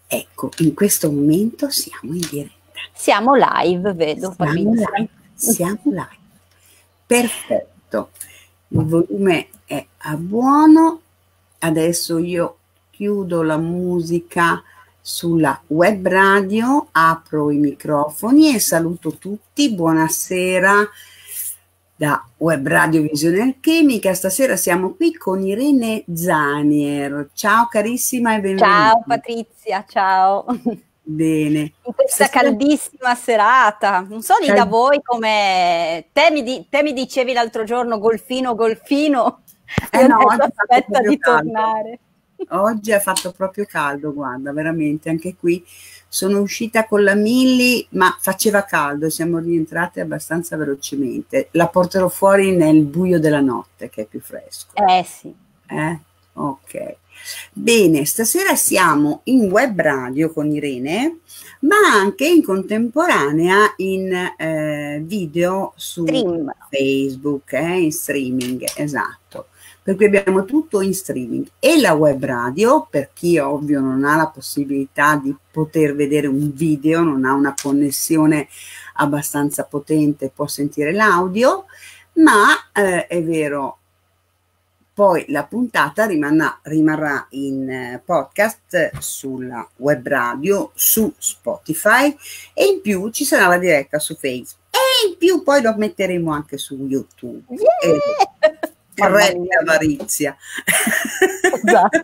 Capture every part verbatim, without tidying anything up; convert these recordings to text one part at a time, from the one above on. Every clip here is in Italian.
Ecco, in questo momento siamo in diretta. Siamo live, vedo. Siamo live, siamo live. Perfetto. Il volume è a buono. Adesso io chiudo la musica sulla web radio, apro i microfoni e saluto tutti. Buonasera da Web Radio Visione Alchemica. Stasera siamo qui con Irene Zanier. Ciao carissima e benvenuta. Ciao Patrizia, ciao. Bene. In questa Stasera... caldissima serata, non so lì Cal... da voi come... Te mi, di... Te mi dicevi l'altro giorno golfino, golfino, eh no, aspetta di caldo. tornare. Oggi ha fatto proprio caldo, guarda, veramente, anche qui sono uscita con la Milli, ma faceva caldo, siamo rientrate abbastanza velocemente. La porterò fuori nel buio della notte, che è più fresco. Eh sì. Eh? Ok. Bene, stasera siamo in web radio con Irene, ma anche in contemporanea in eh, video su Stream. Facebook, eh, in streaming, esatto. Per cui abbiamo tutto in streaming e la web radio, per chi ovvio non ha la possibilità di poter vedere un video, non ha una connessione abbastanza potente, può sentire l'audio, ma eh, è vero, poi la puntata rimarrà, rimarrà in podcast sulla web radio, su Spotify e in più ci sarà la diretta su Facebook e in più poi lo metteremo anche su YouTube. Yeah! E, Re avarizia. Esatto.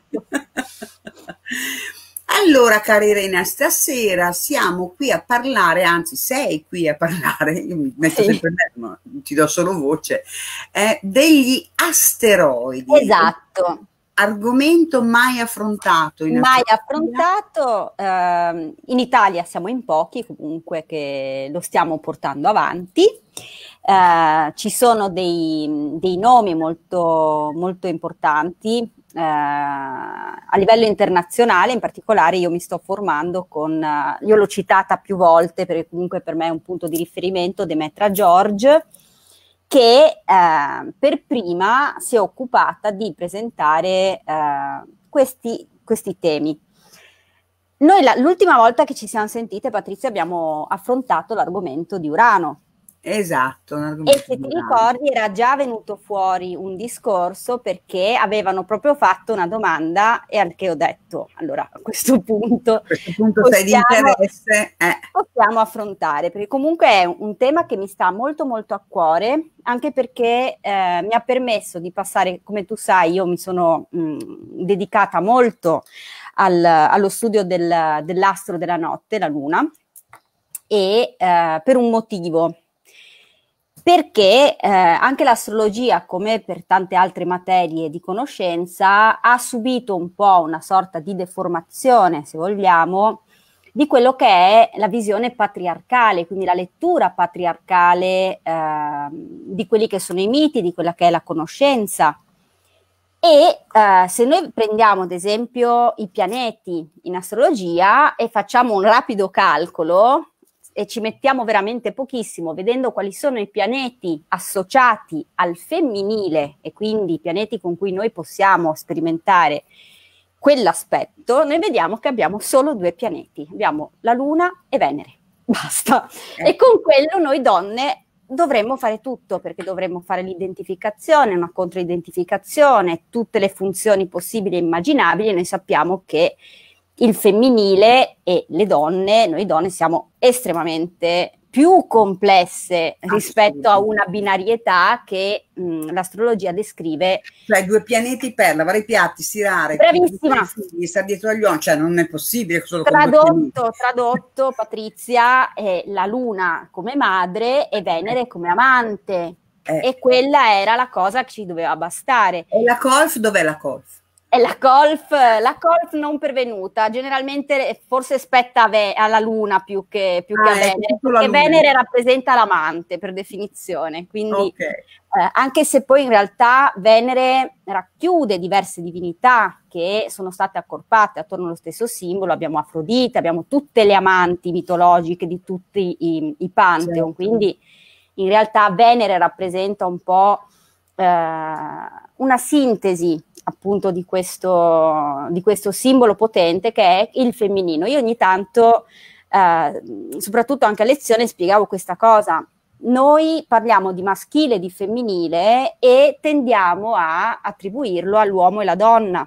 Allora, cara Irene, stasera siamo qui a parlare, anzi sei qui a parlare, io mi metto sì. sempre ma ti do solo voce, eh, degli asteroidi. Esatto. Argomento mai affrontato. In mai affrontato, eh, in Italia siamo in pochi comunque che lo stiamo portando avanti. Uh, ci sono dei, dei nomi molto, molto importanti uh, a livello internazionale, in particolare io mi sto formando con, uh, io l'ho citata più volte perché comunque per me è un punto di riferimento, Demetra George, che uh, per prima si è occupata di presentare uh, questi, questi temi. Noi l'ultima volta che ci siamo sentite, Patrizia, abbiamo affrontato l'argomento di Urano. Esatto. E se ti ricordi era già venuto fuori un discorso perché avevano proprio fatto una domanda e al che ho detto, allora a questo punto, a questo punto possiamo, sei di interesse, eh. possiamo affrontare, perché comunque è un tema che mi sta molto molto a cuore, anche perché eh, mi ha permesso di passare, come tu sai, io mi sono mh, dedicata molto al, allo studio del, dell'astro della notte, la luna, e eh, per un motivo. Perché eh, anche l'astrologia, come per tante altre materie di conoscenza, ha subito un po' una sorta di deformazione, se vogliamo, di quello che è la visione patriarcale, quindi la lettura patriarcale eh, di quelli che sono i miti, di quella che è la conoscenza. E eh, se noi prendiamo ad esempio i pianeti in astrologia e facciamo un rapido calcolo, e ci mettiamo veramente pochissimo vedendo quali sono i pianeti associati al femminile e quindi i pianeti con cui noi possiamo sperimentare quell'aspetto, noi vediamo che abbiamo solo due pianeti, abbiamo la Luna e Venere, basta. Eh. E con quello noi donne dovremmo fare tutto, perché dovremmo fare l'identificazione, una controidentificazione, tutte le funzioni possibili e immaginabili, e noi sappiamo che il femminile e le donne, noi donne siamo estremamente più complesse rispetto a una binarietà che mh, l'astrologia descrive. Cioè due pianeti per lavare i piatti, stirare, bravissima, figli, stare dietro agli occhi, cioè non è possibile solo tradotto, tradotto Patrizia, è la Luna come madre e Venere eh. come amante eh. e quella era la cosa che ci doveva bastare. E la colf, dov'è la colf? E la colf, la colf non pervenuta, generalmente forse spetta alla Luna più che, più ah, che a Venere, perché Venere rappresenta l'amante per definizione, quindi okay. eh, anche se poi in realtà Venere racchiude diverse divinità che sono state accorpate attorno allo stesso simbolo, abbiamo Afrodite, abbiamo tutte le amanti mitologiche di tutti i, i Pantheon, certo. Quindi in realtà Venere rappresenta un po' eh, una sintesi appunto di questo, di questo simbolo potente che è il femminino. Io ogni tanto, eh, soprattutto anche a lezione, spiegavo questa cosa. Noi parliamo di maschile e di femminile e tendiamo a attribuirlo all'uomo e alla donna.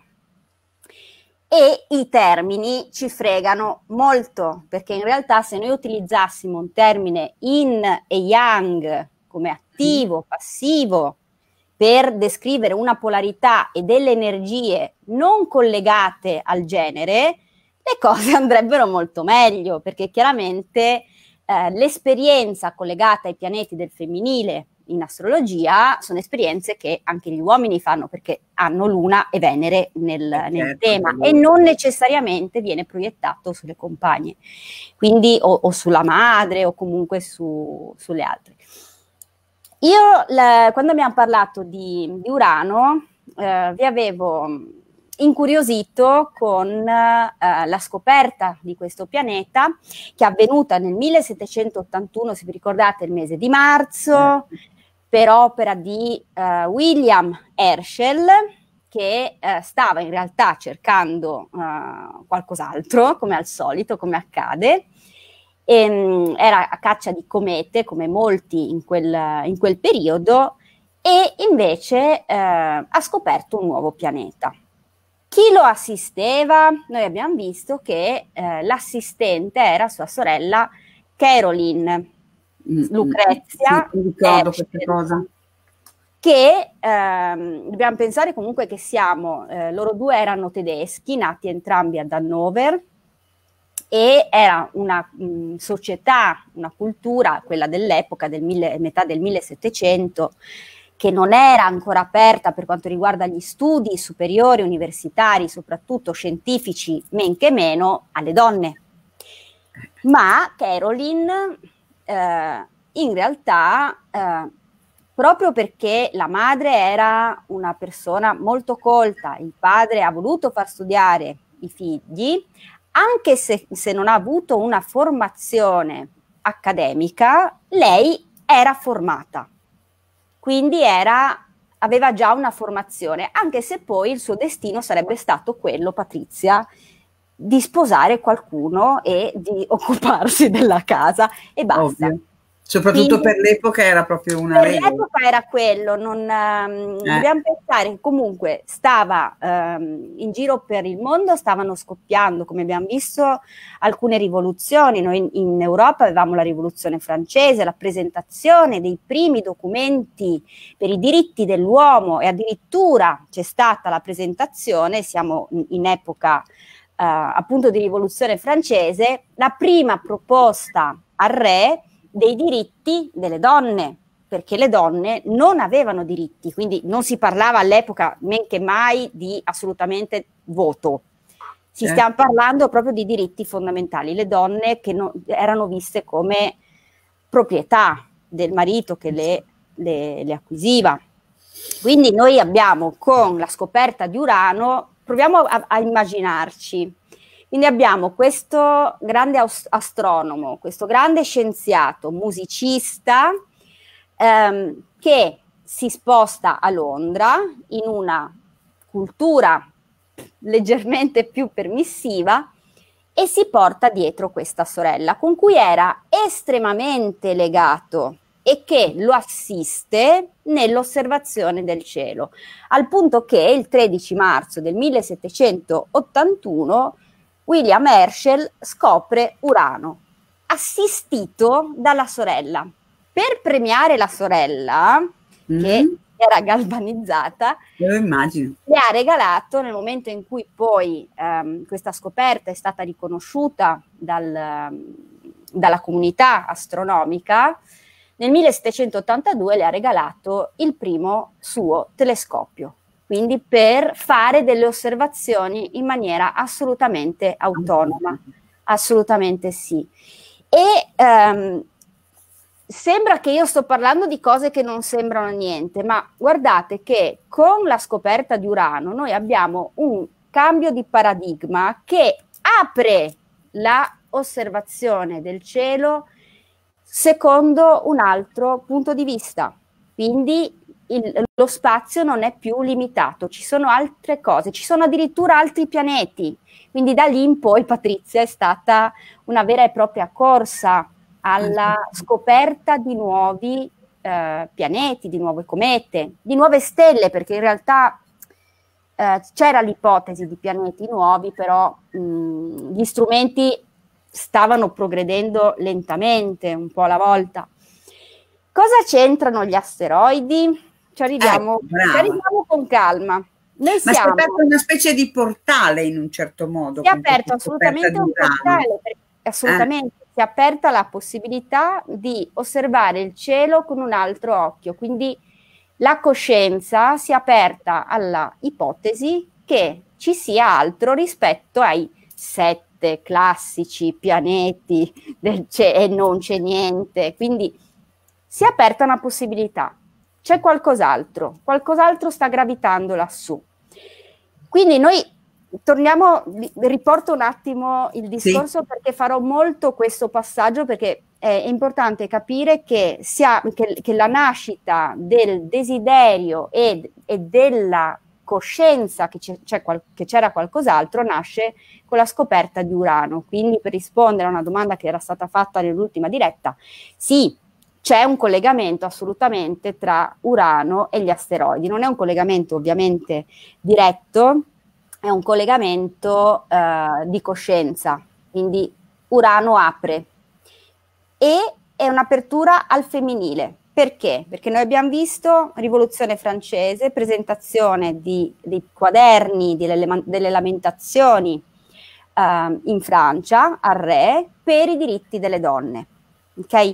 E i termini ci fregano molto, perché in realtà se noi utilizzassimo un termine yin e yang come attivo, passivo, per descrivere una polarità e delle energie non collegate al genere, le cose andrebbero molto meglio, perché chiaramente eh, l'esperienza collegata ai pianeti del femminile in astrologia sono esperienze che anche gli uomini fanno, perché hanno Luna e Venere nel, certo, nel tema, e non necessariamente viene proiettato sulle compagne, quindi o, o sulla madre o comunque su, sulle altre. Io la, quando abbiamo parlato di, di Urano eh, vi avevo incuriosito con eh, la scoperta di questo pianeta che è avvenuta nel millesettecentottantuno, se vi ricordate il mese di marzo, per opera di uh, William Herschel, che uh, stava in realtà cercando uh, qualcos'altro, come al solito, come accade. E, um, era a caccia di comete, come molti in quel, in quel periodo, e invece uh, ha scoperto un nuovo pianeta. Chi lo assisteva? Noi abbiamo visto che uh, l'assistente era sua sorella Caroline Lucrezia, sì, ricordo questa cosa. Che ehm, dobbiamo pensare comunque che siamo, eh, loro due erano tedeschi, nati entrambi ad Hannover, e era una mh, società, una cultura, quella dell'epoca, del mille, metà del millesettecento, che non era ancora aperta per quanto riguarda gli studi superiori, universitari, soprattutto scientifici, men che meno alle donne. Ma Caroline Uh, in realtà uh, proprio perché la madre era una persona molto colta, il padre ha voluto far studiare i figli, anche se, se non ha avuto una formazione accademica, lei era formata, quindi era, aveva già una formazione, anche se poi il suo destino sarebbe stato quello, Patrizia, di sposare qualcuno e di occuparsi della casa e basta. Ovvio. Soprattutto quindi, per l'epoca era proprio una per l'epoca era quello, non, um, eh. dobbiamo pensare che comunque stava um, in giro per il mondo, stavano scoppiando, come abbiamo visto, alcune rivoluzioni. Noi in, in Europa avevamo la rivoluzione francese, la presentazione dei primi documenti per i diritti dell'uomo, e addirittura c'è stata la presentazione, siamo in, in epoca Uh, appunto di rivoluzione francese, la prima proposta al re dei diritti delle donne, perché le donne non avevano diritti, quindi non si parlava all'epoca men che mai di assolutamente voto. Si certo. stiamo parlando proprio di diritti fondamentali, le donne che no, erano viste come proprietà del marito che le, le, le acquisiva. Quindi noi abbiamo, con la scoperta di Urano, proviamo a, a immaginarci, quindi abbiamo questo grande astronomo, questo grande scienziato, musicista, ehm, che si sposta a Londra in una cultura leggermente più permissiva e si porta dietro questa sorella, con cui era estremamente legato e che lo assiste nell'osservazione del cielo, al punto che il tredici marzo del millesettecentottantuno William Herschel scopre Urano, assistito dalla sorella. Per premiare la sorella, mm-hmm. che era galvanizzata, lo immagino, le ha regalato, nel momento in cui poi ehm, questa scoperta è stata riconosciuta dal, dalla comunità astronomica, nel millesettecentoottantadue le ha regalato il primo suo telescopio, quindi per fare delle osservazioni in maniera assolutamente autonoma, assolutamente sì. E ehm, sembra che io sto parlando di cose che non sembrano niente, ma guardate che con la scoperta di Urano noi abbiamo un cambio di paradigma che apre la osservazione del cielo secondo un altro punto di vista. Quindi il, lo spazio non è più limitato, ci sono altre cose, ci sono addirittura altri pianeti. Quindi da lì in poi, Patrizia, è stata una vera e propria corsa alla scoperta di nuovi eh, pianeti, di nuove comete, di nuove stelle, perché in realtà eh, c'era l'ipotesi di pianeti nuovi, però mh, gli strumenti stavano progredendo lentamente, un po' alla volta. Cosa c'entrano gli asteroidi? Ci arriviamo, Eh, ci arriviamo con calma. Noi Ma siamo, si è aperto una specie di portale in un certo modo. si è aperto assolutamente un portale, perché assolutamente eh. si è aperta la possibilità di osservare il cielo con un altro occhio, quindi la coscienza si è aperta alla ipotesi che ci sia altro rispetto ai sette classici pianeti del cielo e non c'è niente, quindi si è aperta una possibilità, c'è qualcos'altro, qualcos'altro sta gravitando lassù. Quindi noi torniamo, riporto un attimo il discorso, sì, perché farò molto questo passaggio, perché è importante capire che, sia, che, che la nascita del desiderio e, e della coscienza che, c'è, che c'era qualcos'altro nasce con la scoperta di Urano. Quindi, per rispondere a una domanda che era stata fatta nell'ultima diretta, sì, c'è un collegamento assolutamente tra Urano e gli asteroidi. Non è un collegamento ovviamente diretto, è un collegamento eh, di coscienza, quindi Urano apre e è un'apertura al femminile. Perché? Perché noi abbiamo visto Rivoluzione francese, presentazione di, dei quaderni, delle, delle lamentazioni eh, in Francia al re per i diritti delle donne. Ok?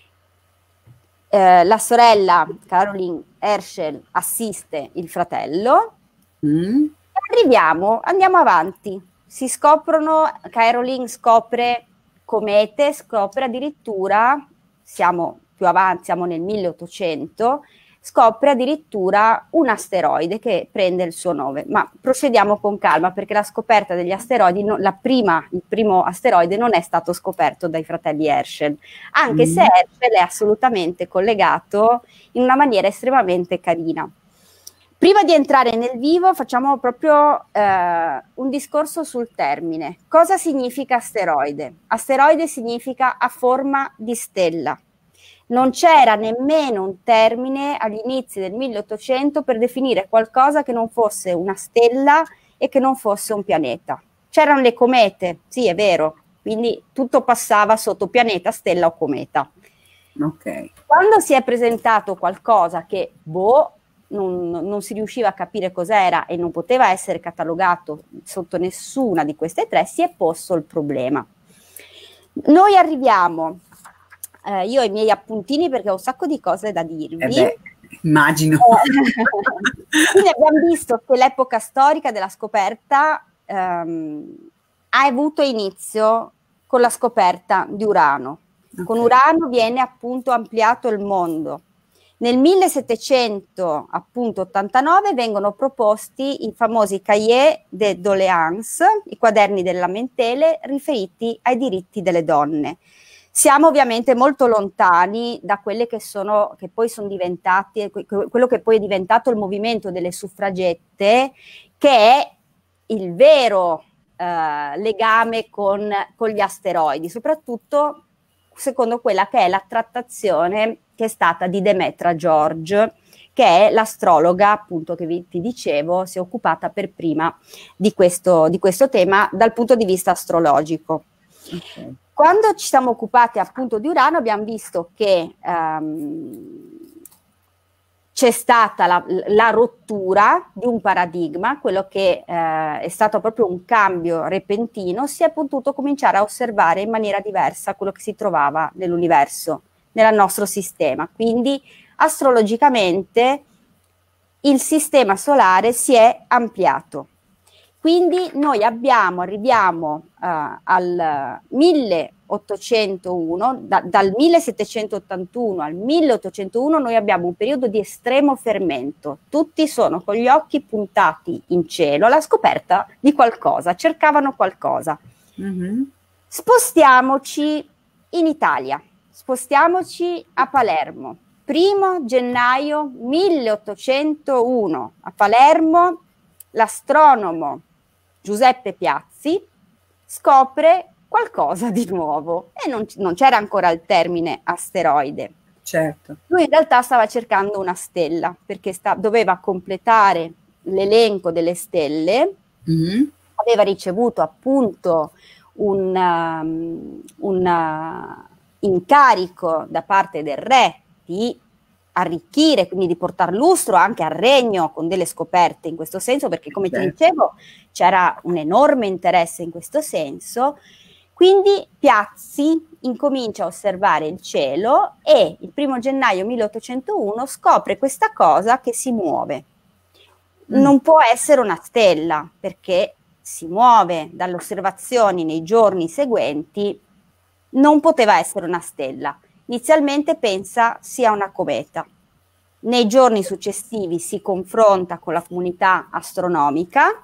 Eh, la sorella Caroline Herschel assiste il fratello. Mm. Arriviamo, andiamo avanti. Si scoprono, Caroline scopre comete, scopre addirittura, siamo più avanti, siamo nel milleottocento, scopre addirittura un asteroide che prende il suo nome. Ma procediamo con calma, perché la scoperta degli asteroidi, no, la prima, il primo asteroide non è stato scoperto dai fratelli Herschel, anche mm. se Herschel è assolutamente collegato in una maniera estremamente carina. Prima di entrare nel vivo facciamo proprio eh, un discorso sul termine. Cosa significa asteroide? Asteroide significa a forma di stella. Non c'era nemmeno un termine agli inizi del milleottocento per definire qualcosa che non fosse una stella e che non fosse un pianeta. C'erano le comete, sì è vero, quindi tutto passava sotto pianeta, stella o cometa. Okay. Quando si è presentato qualcosa che, boh, Non, non si riusciva a capire cos'era e non poteva essere catalogato sotto nessuna di queste tre, si è posto il problema. Noi arriviamo, eh, io ho i miei appuntini perché ho un sacco di cose da dirvi. Eh beh, immagino. Quindi abbiamo visto che l'epoca storica della scoperta ehm, ha avuto inizio con la scoperta di Urano. Okay. Con Urano viene appunto ampliato il mondo. Nel millesettecentottantanove vengono proposti i famosi Cahiers de doléances, i quaderni delle lamentele riferiti ai diritti delle donne. Siamo ovviamente molto lontani da quelle che sono, che poi sono diventati, quello che poi è diventato il movimento delle suffragette, che è il vero eh, legame con, con gli asteroidi, soprattutto secondo quella che è la trattazione che è stata di Demetra George, che è l'astrologa, appunto, che vi ti dicevo, si è occupata per prima di questo, di questo tema dal punto di vista astrologico. Okay. Quando ci siamo occupati appunto di Urano abbiamo visto che um, c'è stata la, la rottura di un paradigma, quello che eh, è stato proprio un cambio repentino, si è potuto cominciare a osservare in maniera diversa quello che si trovava nell'universo, nel nostro sistema. Quindi astrologicamente il sistema solare si è ampliato. Quindi noi abbiamo, arriviamo uh, al milleottocentouno, da, dal millesettecentottantuno al milleottocentouno noi abbiamo un periodo di estremo fermento. Tutti sono con gli occhi puntati in cielo alla scoperta di qualcosa, cercavano qualcosa. Mm-hmm. Spostiamoci in Italia, spostiamoci a Palermo. primo gennaio milleottocentouno a Palermo l'astronomo Giuseppe Piazzi scopre qualcosa di nuovo e non, non c'era ancora il termine asteroide. Certo. Lui in realtà stava cercando una stella perché sta, doveva completare l'elenco delle stelle, mm-hmm. aveva ricevuto appunto un, um, un uh, incarico da parte del re di arricchire, quindi di portar lustro anche al regno con delle scoperte in questo senso, perché come certo. ti dicevo c'era un enorme interesse in questo senso. Quindi Piazzi incomincia a osservare il cielo e il primo gennaio milleottocentouno scopre questa cosa che si muove. Mm. Non può essere una stella perché si muove dalle osservazioni nei giorni seguenti, non poteva essere una stella. Inizialmente pensa sia una cometa. Nei giorni successivi si confronta con la comunità astronomica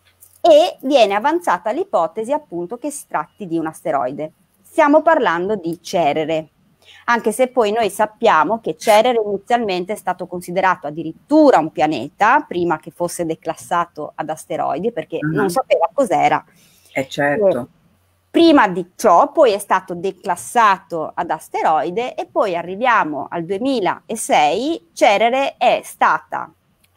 e viene avanzata l'ipotesi appunto che si tratti di un asteroide. Stiamo parlando di Cerere, anche se poi noi sappiamo che Cerere inizialmente è stato considerato addirittura un pianeta, prima che fosse declassato ad asteroidi, perché uh-huh. non sapeva cos'era. Eh certo. E prima di ciò poi è stato declassato ad asteroide e poi arriviamo al duemilasei, Cerere è stata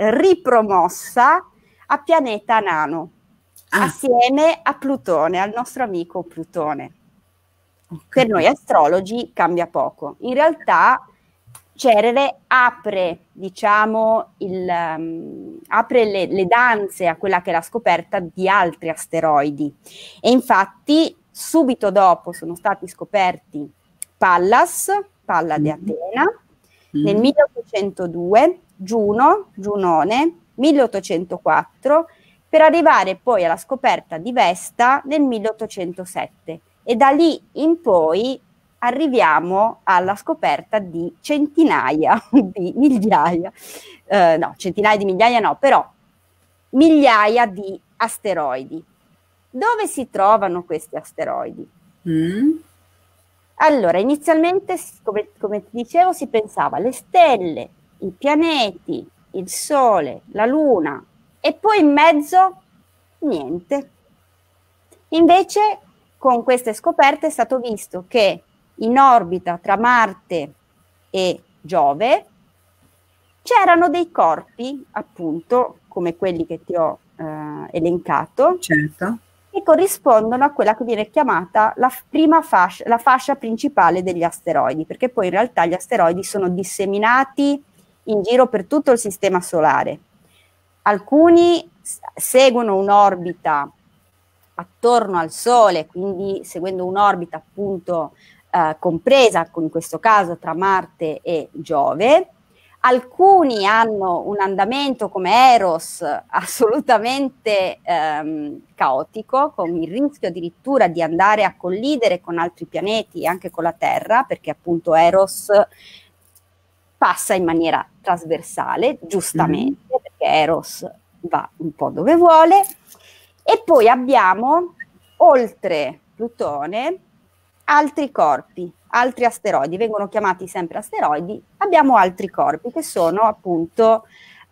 ripromossa a pianeta nano. Ah. Assieme a Plutone, al nostro amico Plutone. Okay. Per noi astrologi cambia poco. In realtà Cerere apre, diciamo, il, um, apre le, le danze a quella che è la scoperta di altri asteroidi. E infatti subito dopo sono stati scoperti Pallas, Palla mm. di Atena, mm. nel milleottocentodue, Giuno, Giunone, milleottocentoquattro, per arrivare poi alla scoperta di Vesta nel milleottocentosette e da lì in poi arriviamo alla scoperta di centinaia di migliaia, eh, no, centinaia di migliaia no, però migliaia di asteroidi. Dove si trovano questi asteroidi? Mm. Allora, inizialmente, come, come ti dicevo, si pensava alle stelle, i pianeti, il Sole, la Luna, e poi in mezzo niente. Invece con queste scoperte è stato visto che in orbita tra Marte e Giove c'erano dei corpi, appunto, come quelli che ti ho eh, elencato, certo. che corrispondono a quella che viene chiamata la prima fascia, la fascia principale degli asteroidi, perché poi in realtà gli asteroidi sono disseminati in giro per tutto il sistema solare. Alcuni seguono un'orbita attorno al Sole, quindi seguendo un'orbita appunto eh, compresa, in questo caso tra Marte e Giove. Alcuni hanno un andamento come Eros assolutamente ehm, caotico, con il rischio addirittura di andare a collidere con altri pianeti e anche con la Terra, perché appunto Eros passa in maniera trasversale, giustamente, mm. perché Eros va un po' dove vuole. E poi abbiamo, oltre Plutone, altri corpi, altri asteroidi, vengono chiamati sempre asteroidi, abbiamo altri corpi che sono appunto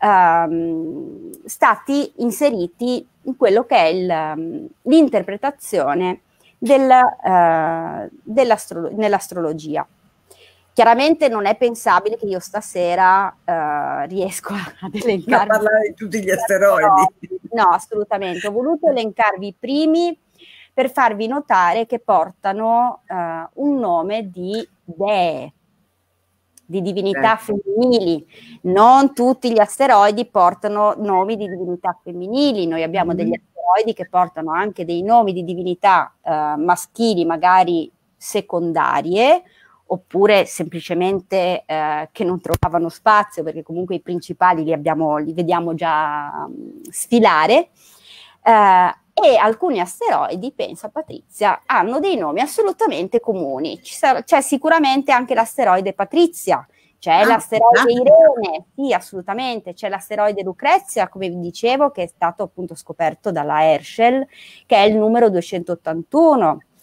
um, stati inseriti in quello che è il, um, l'interpretazione del, uh, dell'astro- nell'astrologia. Chiaramente non è pensabile che io stasera uh, riesco ad elencarvi... A parlare di tutti gli asteroidi. No, assolutamente. Ho voluto elencarvi i primi per farvi notare che portano uh, un nome di dee, di divinità certo. femminili. Non tutti gli asteroidi portano nomi di divinità femminili. Noi abbiamo mm-hmm. degli asteroidi che portano anche dei nomi di divinità uh, maschili, magari secondarie, oppure semplicemente eh, che non trovavano spazio, perché comunque i principali li, abbiamo, li vediamo già um, sfilare, eh, e alcuni asteroidi, pensa Patrizia, hanno dei nomi assolutamente comuni. Ci sarà, c'è sicuramente anche l'asteroide Patrizia, c'è ah, l'asteroide ah. Irene, sì assolutamente, c'è l'asteroide Lucrezia, come vi dicevo, che è stato appunto scoperto dalla Herschel, che è il numero duecentottantuno.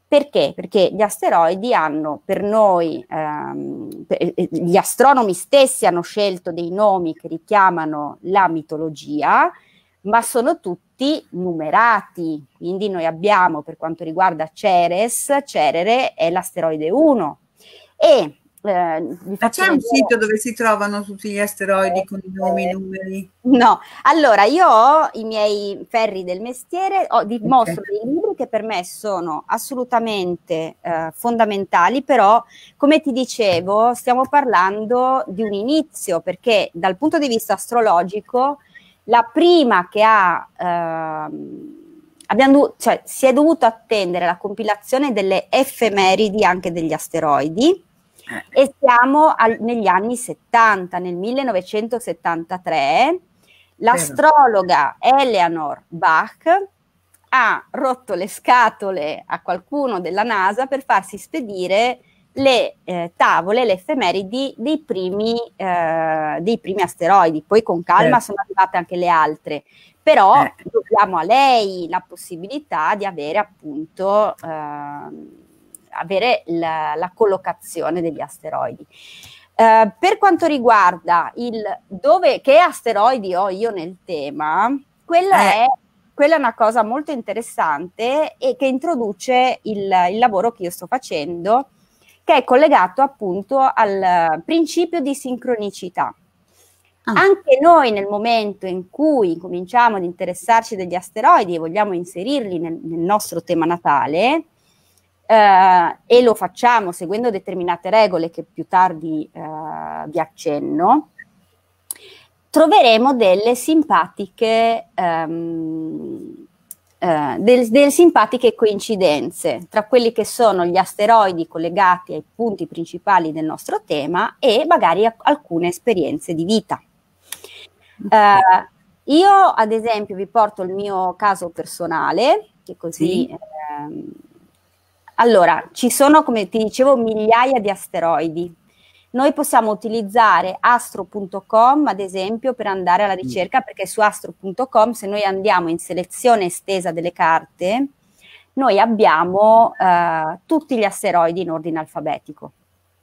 Perché? Perché gli asteroidi hanno per noi, ehm, gli astronomi stessi hanno scelto dei nomi che richiamano la mitologia, ma sono tutti numerati. Quindi noi abbiamo, per quanto riguarda Ceres, Cerere è l'asteroide uno. E eh, vi Ma faccio c'è un vedere... sito dove si trovano tutti gli asteroidi con i nomi, i Eh, numeri? No, allora io ho i miei ferri del mestiere, ho, vi mostro Okay. dei libri che per me sono assolutamente eh, fondamentali, però come ti dicevo stiamo parlando di un inizio, perché dal punto di vista astrologico la prima che ha, ehm, abbiamo dovuto, cioè si è dovuto attendere la compilazione delle effemeridi anche degli asteroidi, Eh. e siamo al, negli anni settanta, nel millenovecentosettantatré. L'astrologa Eleanor Bach ha rotto le scatole a qualcuno della NASA per farsi spedire le eh, tavole, le effemeridi dei primi, eh, dei primi asteroidi. Poi con calma Certo. sono arrivate anche le altre, però Eh. dobbiamo a lei la possibilità di avere appunto eh, avere la, la collocazione degli asteroidi. Uh, per quanto riguarda il dove, che asteroidi ho io nel tema, quella, Eh. è, quella è una cosa molto interessante e che introduce il, il lavoro che io sto facendo, che è collegato appunto al principio di sincronicità. Ah. Anche noi nel momento in cui cominciamo ad interessarci degli asteroidi e vogliamo inserirli nel, nel nostro tema natale, Uh, e lo facciamo seguendo determinate regole che più tardi uh, vi accenno, troveremo delle simpatiche, um, uh, del, delle simpatiche coincidenze tra quelli che sono gli asteroidi collegati ai punti principali del nostro tema e magari alcune esperienze di vita. Uh, io ad esempio vi porto il mio caso personale, che così... Sì. Um, Allora, ci sono, come ti dicevo, migliaia di asteroidi. Noi possiamo utilizzare astro punto com, ad esempio, per andare alla ricerca, perché su astro punto com, se noi andiamo in selezione estesa delle carte, noi abbiamo eh, tutti gli asteroidi in ordine alfabetico.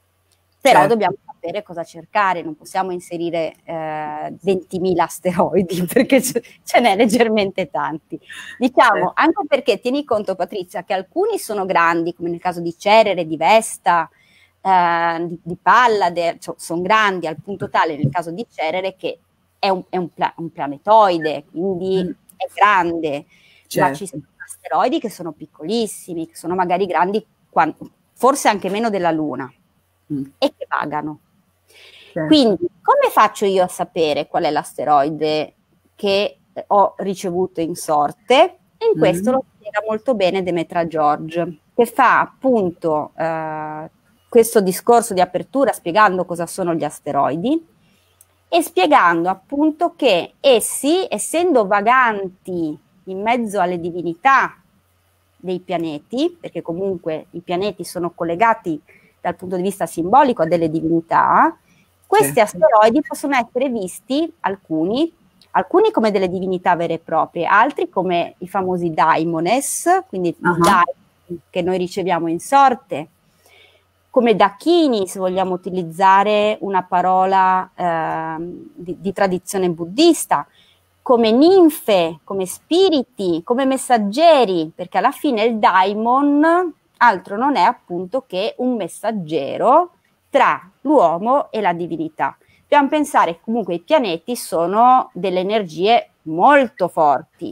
Però certo. Dobbiamo sapere cosa cercare, non possiamo inserire eh, ventimila asteroidi perché ce, ce n'è leggermente tanti. Diciamo, certo. Anche perché tieni conto, Patrizia, che alcuni sono grandi, come nel caso di Cerere, di Vesta, eh, di, di Pallade, cioè, sono grandi al punto tale nel caso di Cerere che è un, è un, pla- un planetoide, quindi mm. è grande, certo. Ma ci sono asteroidi che sono piccolissimi, che sono magari grandi, quanto, forse anche meno della Luna. Mm. E che vagano. Certo. Quindi come faccio io a sapere qual è l'asteroide che ho ricevuto in sorte? E in questo mm. lo spiega molto bene Demetra George, che fa appunto eh, questo discorso di apertura spiegando cosa sono gli asteroidi e spiegando appunto che essi, essendo vaganti in mezzo alle divinità dei pianeti, perché comunque i pianeti sono collegati dal punto di vista simbolico a delle divinità, questi certo. asteroidi possono essere visti, alcuni, alcuni come delle divinità vere e proprie, altri come i famosi daimones, quindi uh-huh. i daimon che noi riceviamo in sorte, come dachini, se vogliamo utilizzare una parola eh, di, di tradizione buddista, come ninfe, come spiriti, come messaggeri, perché alla fine il daimon altro non è appunto che un messaggero tra l'uomo e la divinità. Dobbiamo pensare che comunque i pianeti sono delle energie molto forti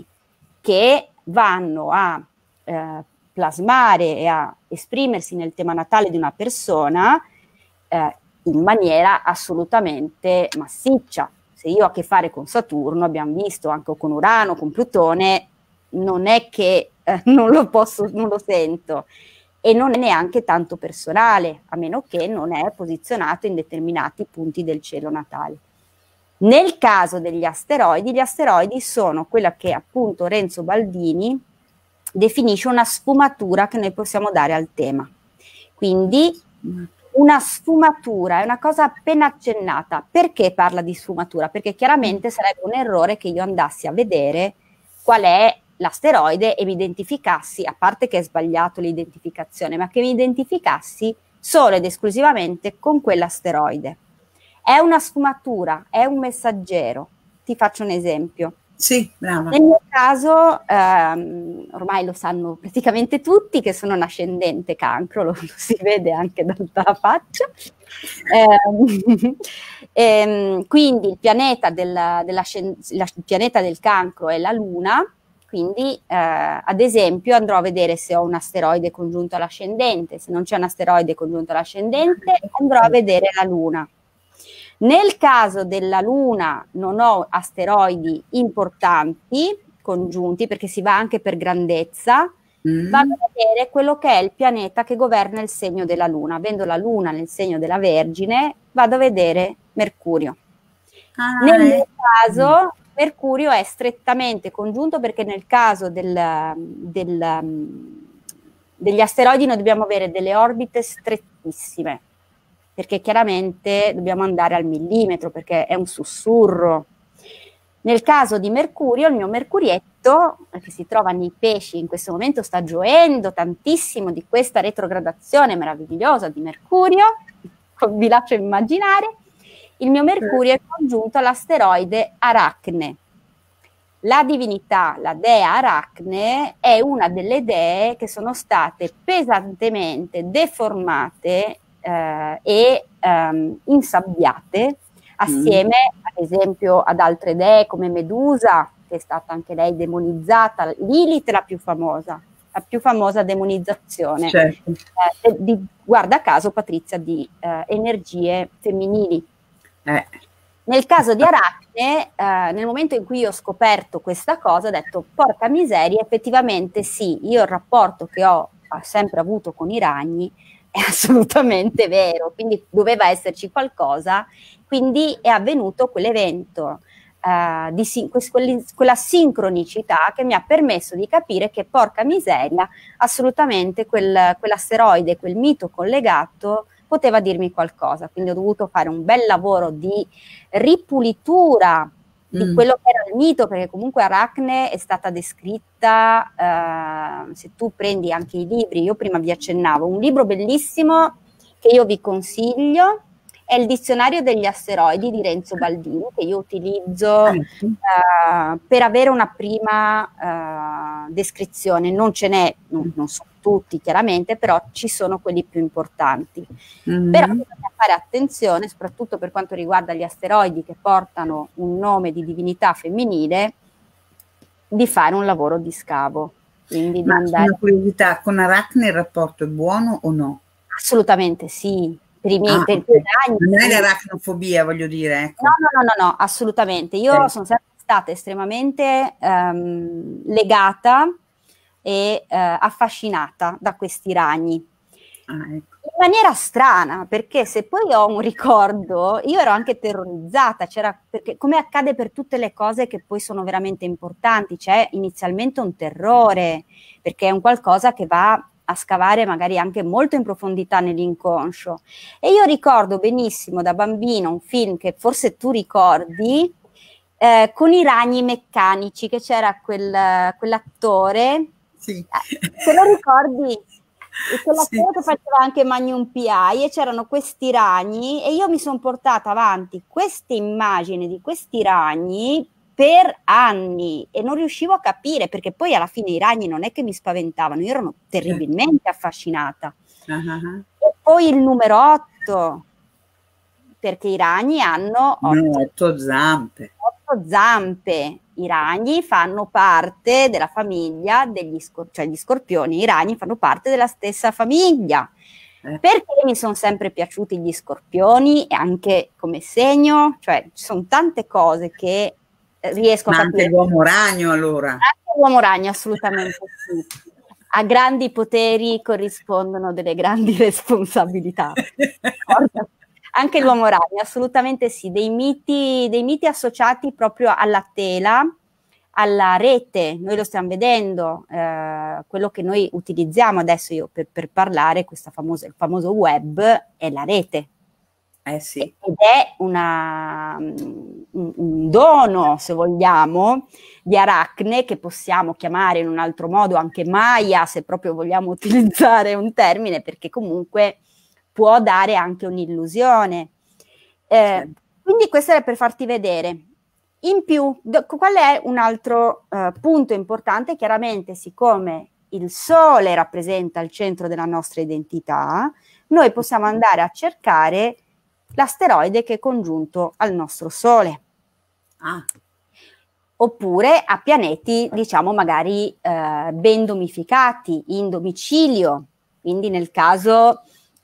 che vanno a eh, plasmare e a esprimersi nel tema natale di una persona eh, in maniera assolutamente massiccia. Se io ho a che fare con Saturno, abbiamo visto anche con Urano, con Plutone, non è che eh, non lo posso, non lo sento. E non è neanche tanto personale, a meno che non è posizionato in determinati punti del cielo natale. Nel caso degli asteroidi, gli asteroidi sono quella che appunto Renzo Baldini definisce una sfumatura che noi possiamo dare al tema. Quindi una sfumatura è una cosa appena accennata. Perché parla di sfumatura? Perché chiaramente sarebbe un errore che io andassi a vedere qual è l'asteroide e mi identificassi, a parte che è sbagliato l'identificazione, ma che mi identificassi solo ed esclusivamente con quell'asteroide. È una sfumatura, è un messaggero. Ti faccio un esempio. Sì, brava. Nel mio caso, ehm, ormai lo sanno praticamente tutti che sono un ascendente cancro, lo, lo si vede anche dalla faccia. Eh, ehm, quindi il pianeta, della, della, il pianeta del cancro è la Luna, quindi eh, ad esempio andrò a vedere se ho un asteroide congiunto all'ascendente. Se non c'è un asteroide congiunto all'ascendente, andrò a vedere la Luna. Nel caso della Luna non ho asteroidi importanti congiunti, perché si va anche per grandezza, mm. vado a vedere quello che è il pianeta che governa il segno della Luna. Avendo la Luna nel segno della Vergine, vado a vedere Mercurio. Ah, nel mio eh. caso Mercurio è strettamente congiunto, perché nel caso del, del, degli asteroidi noi dobbiamo avere delle orbite strettissime, perché chiaramente dobbiamo andare al millimetro, perché è un sussurro. Nel caso di Mercurio, il mio Mercurietto, che si trova nei pesci, in questo momento sta gioendo tantissimo di questa retrogradazione meravigliosa di Mercurio, vi lascio immaginare, il mio Mercurio è congiunto all'asteroide Aracne. La divinità, la dea Aracne, è una delle dee che sono state pesantemente deformate eh, e um, insabbiate, assieme mm. ad esempio ad altre dee come Medusa, che è stata anche lei demonizzata, Lilith è la più famosa, la più famosa demonizzazione, certo. eh, di, guarda caso Patrizia, di eh, energie femminili. Eh. Nel caso di Aracne, eh, nel momento in cui io ho scoperto questa cosa, ho detto, porca miseria, effettivamente sì, io il rapporto che ho, ho sempre avuto con i ragni è assolutamente vero, quindi doveva esserci qualcosa, quindi è avvenuto quell'evento, eh, di sin- quella sincronicità che mi ha permesso di capire che, porca miseria, assolutamente quel, quell'asteroide, quel mito collegato poteva dirmi qualcosa, quindi ho dovuto fare un bel lavoro di ripulitura di mm. quello che era il mito, perché comunque Aracne è stata descritta, eh, se tu prendi anche i libri, io prima vi accennavo, un libro bellissimo che io vi consiglio è il Dizionario degli asteroidi di Renzo Baldini, che io utilizzo eh, per avere una prima eh, descrizione, non ce n'è, non, non sono tutti chiaramente, però ci sono quelli più importanti. Mm-hmm. Però bisogna fare attenzione, soprattutto per quanto riguarda gli asteroidi che portano un nome di divinità femminile, di fare un lavoro di scavo. Quindi Ma di andare... una curiosità, con Aracne il rapporto è buono o no? Assolutamente sì. Per i miei, ah, per okay. anni, non è l'aracnofobia, voglio dire. Ecco. No, no, no, no, no, assolutamente. Io okay. sono sempre stata estremamente um, legata e uh, affascinata da questi ragni. Ah, ecco. In maniera strana, perché se poi ho un ricordo, io ero anche terrorizzata, c'era, perché come accade per tutte le cose che poi sono veramente importanti, c'è inizialmente un terrore, perché è un qualcosa che va a scavare magari anche molto in profondità nell'inconscio. E io ricordo benissimo da bambino un film che forse tu ricordi, eh, con i ragni meccanici, che c'era quel, quell'attore, sì. eh, te lo ricordi? E quell'attore sì. che faceva anche Magnum P I, e c'erano questi ragni, e io mi sono portata avanti queste immagini di questi ragni per anni e non riuscivo a capire, perché poi alla fine i ragni non è che mi spaventavano, io ero terribilmente affascinata. Uh-huh. E poi il numero otto, perché i ragni hanno otto, otto zampe. otto zampe. I ragni fanno parte della famiglia degli scor- cioè gli scorpioni, i ragni fanno parte della stessa famiglia. Eh. Perché mi sono sempre piaciuti gli scorpioni, e anche come segno, cioè ci sono tante cose che riesco Ma a capire. Anche l'uomo ragno, allora. Anche l'uomo ragno, assolutamente sì. A grandi poteri corrispondono delle grandi responsabilità. Anche l'uomo ragno, assolutamente sì. Dei miti, dei miti associati proprio alla tela, alla rete. Noi lo stiamo vedendo, eh, quello che noi utilizziamo adesso io per, per parlare, questa famosa, il famoso web, è la rete. Eh sì. Ed è una, un, un dono, se vogliamo, di Aracne, che possiamo chiamare in un altro modo anche Maya, se proprio vogliamo utilizzare un termine, perché comunque può dare anche un'illusione. Eh, Sì. Quindi questo era per farti vedere. In più, qual è un altro eh, punto importante? Chiaramente, siccome il Sole rappresenta il centro della nostra identità, noi possiamo andare a cercare l'asteroide che è congiunto al nostro Sole. Ah. Oppure a pianeti, diciamo, magari eh, ben domificati, in domicilio, quindi nel caso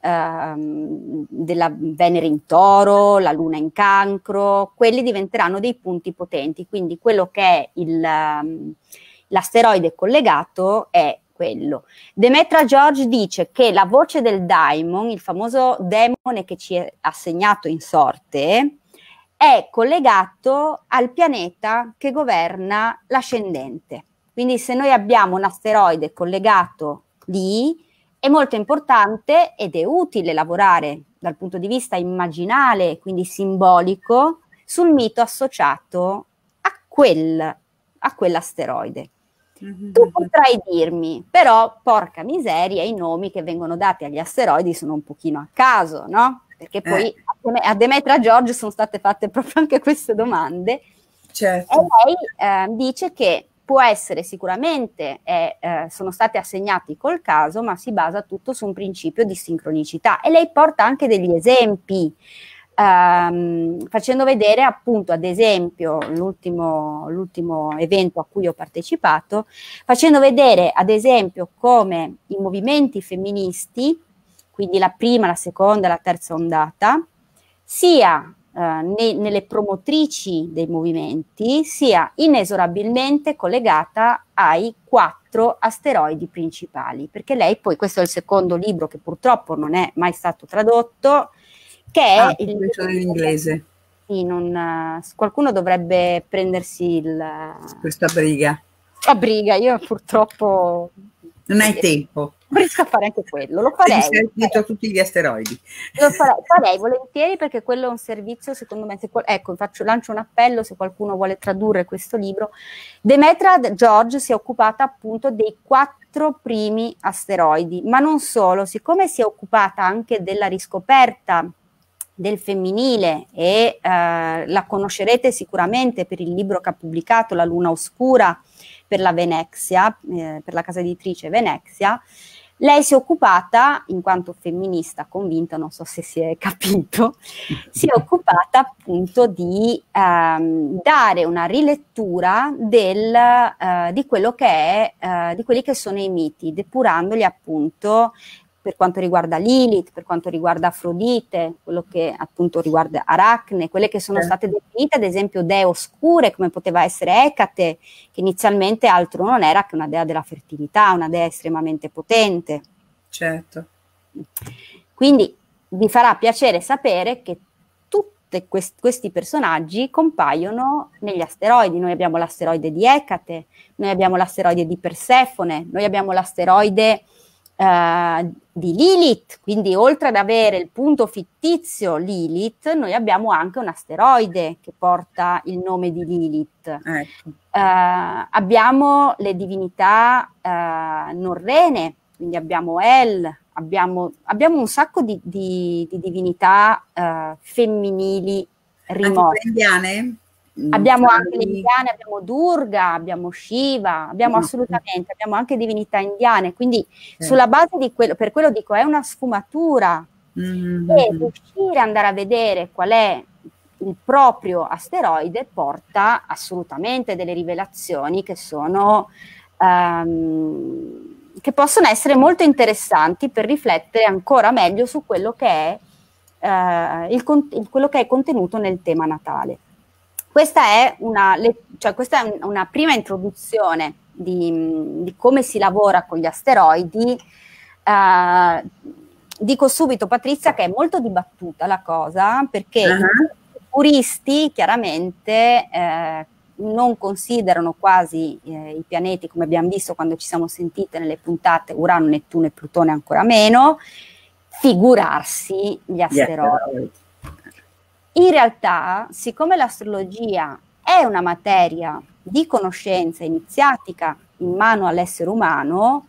ehm, della Venere in Toro, la Luna in Cancro, quelli diventeranno dei punti potenti, quindi quello che è il, um, l'asteroide collegato è quello. Demetra George dice che la voce del daimon, il famoso demone che ci è assegnato in sorte, è collegato al pianeta che governa l'ascendente. Quindi se noi abbiamo un asteroide collegato lì, è molto importante ed è utile lavorare dal punto di vista immaginale, quindi simbolico, sul mito associato a, quel, a quell'asteroide. Mm-hmm. Tu potrai dirmi, però, porca miseria, i nomi che vengono dati agli asteroidi sono un pochino a caso, no? Perché poi eh. a Demetra George sono state fatte proprio anche queste domande. Certo. E lei eh, dice che può essere sicuramente, eh, eh, sono state assegnati col caso, ma si basa tutto su un principio di sincronicità. E lei porta anche degli esempi, ehm, facendo vedere appunto, ad esempio, l'ultimo, l'ultimo evento a cui ho partecipato, facendo vedere ad esempio come i movimenti femministi, quindi la prima, la seconda e la terza ondata, sia eh, ne, nelle promotrici dei movimenti, sia inesorabilmente collegata ai quattro asteroidi principali, perché lei poi, questo è il secondo libro che purtroppo non è mai stato tradotto, che è ah, il libro dell'inglese. Sì, non, qualcuno dovrebbe prendersi il, questa briga. La briga, io purtroppo... Non hai tempo. Non riesco a fare anche quello, lo farei. Sei dietro tutti gli asteroidi. Lo farei, farei volentieri, perché quello è un servizio, secondo me, se, ecco, faccio, lancio un appello se qualcuno vuole tradurre questo libro. Demetra George si è occupata appunto dei quattro primi asteroidi, ma non solo, siccome si è occupata anche della riscoperta del femminile e eh, la conoscerete sicuramente per il libro che ha pubblicato, La Luna Oscura, per la Venezia, eh, per la casa editrice Venezia. Lei si è occupata, in quanto femminista convinta, non so se si è capito, si è occupata appunto di ehm, dare una rilettura del, eh, di quello che è, eh, di quelli che sono i miti, depurandoli appunto per quanto riguarda Lilith, per quanto riguarda Afrodite, quello che appunto riguarda Aracne, quelle che sono state definite ad esempio dee oscure, come poteva essere Ecate, che inizialmente altro non era che una dea della fertilità, una dea estremamente potente. Certo. Quindi vi farà piacere sapere che tutti quest- questi personaggi compaiono negli asteroidi. Noi abbiamo l'asteroide di Ecate, noi abbiamo l'asteroide di Persefone, noi abbiamo l'asteroide Uh, di Lilith, quindi oltre ad avere il punto fittizio Lilith, noi abbiamo anche un asteroide che porta il nome di Lilith. Ecco. Uh, abbiamo le divinità uh, norrene, quindi abbiamo El, abbiamo, abbiamo un sacco di, di, di divinità uh, femminili rimote. Anche le indiane? Abbiamo anche le indiane, abbiamo Durga, abbiamo Shiva, abbiamo no. assolutamente, abbiamo anche divinità indiane, quindi eh. sulla base di quello, per quello dico, è una sfumatura, mm-hmm. e riuscire ad andare a vedere qual è il proprio asteroide porta assolutamente delle rivelazioni che sono, um, che possono essere molto interessanti per riflettere ancora meglio su quello che è, uh, il, il, quello che è contenuto nel tema natale. Questa è una, cioè questa è una prima introduzione di, di come si lavora con gli asteroidi. Uh, dico subito, Patrizia, che è molto dibattuta la cosa, perché uh-huh. i puristi chiaramente eh, non considerano quasi eh, i pianeti, come abbiamo visto quando ci siamo sentite nelle puntate, Urano, Nettuno e Plutone ancora meno, figurarsi gli asteroidi. In realtà, siccome l'astrologia è una materia di conoscenza iniziatica in mano all'essere umano,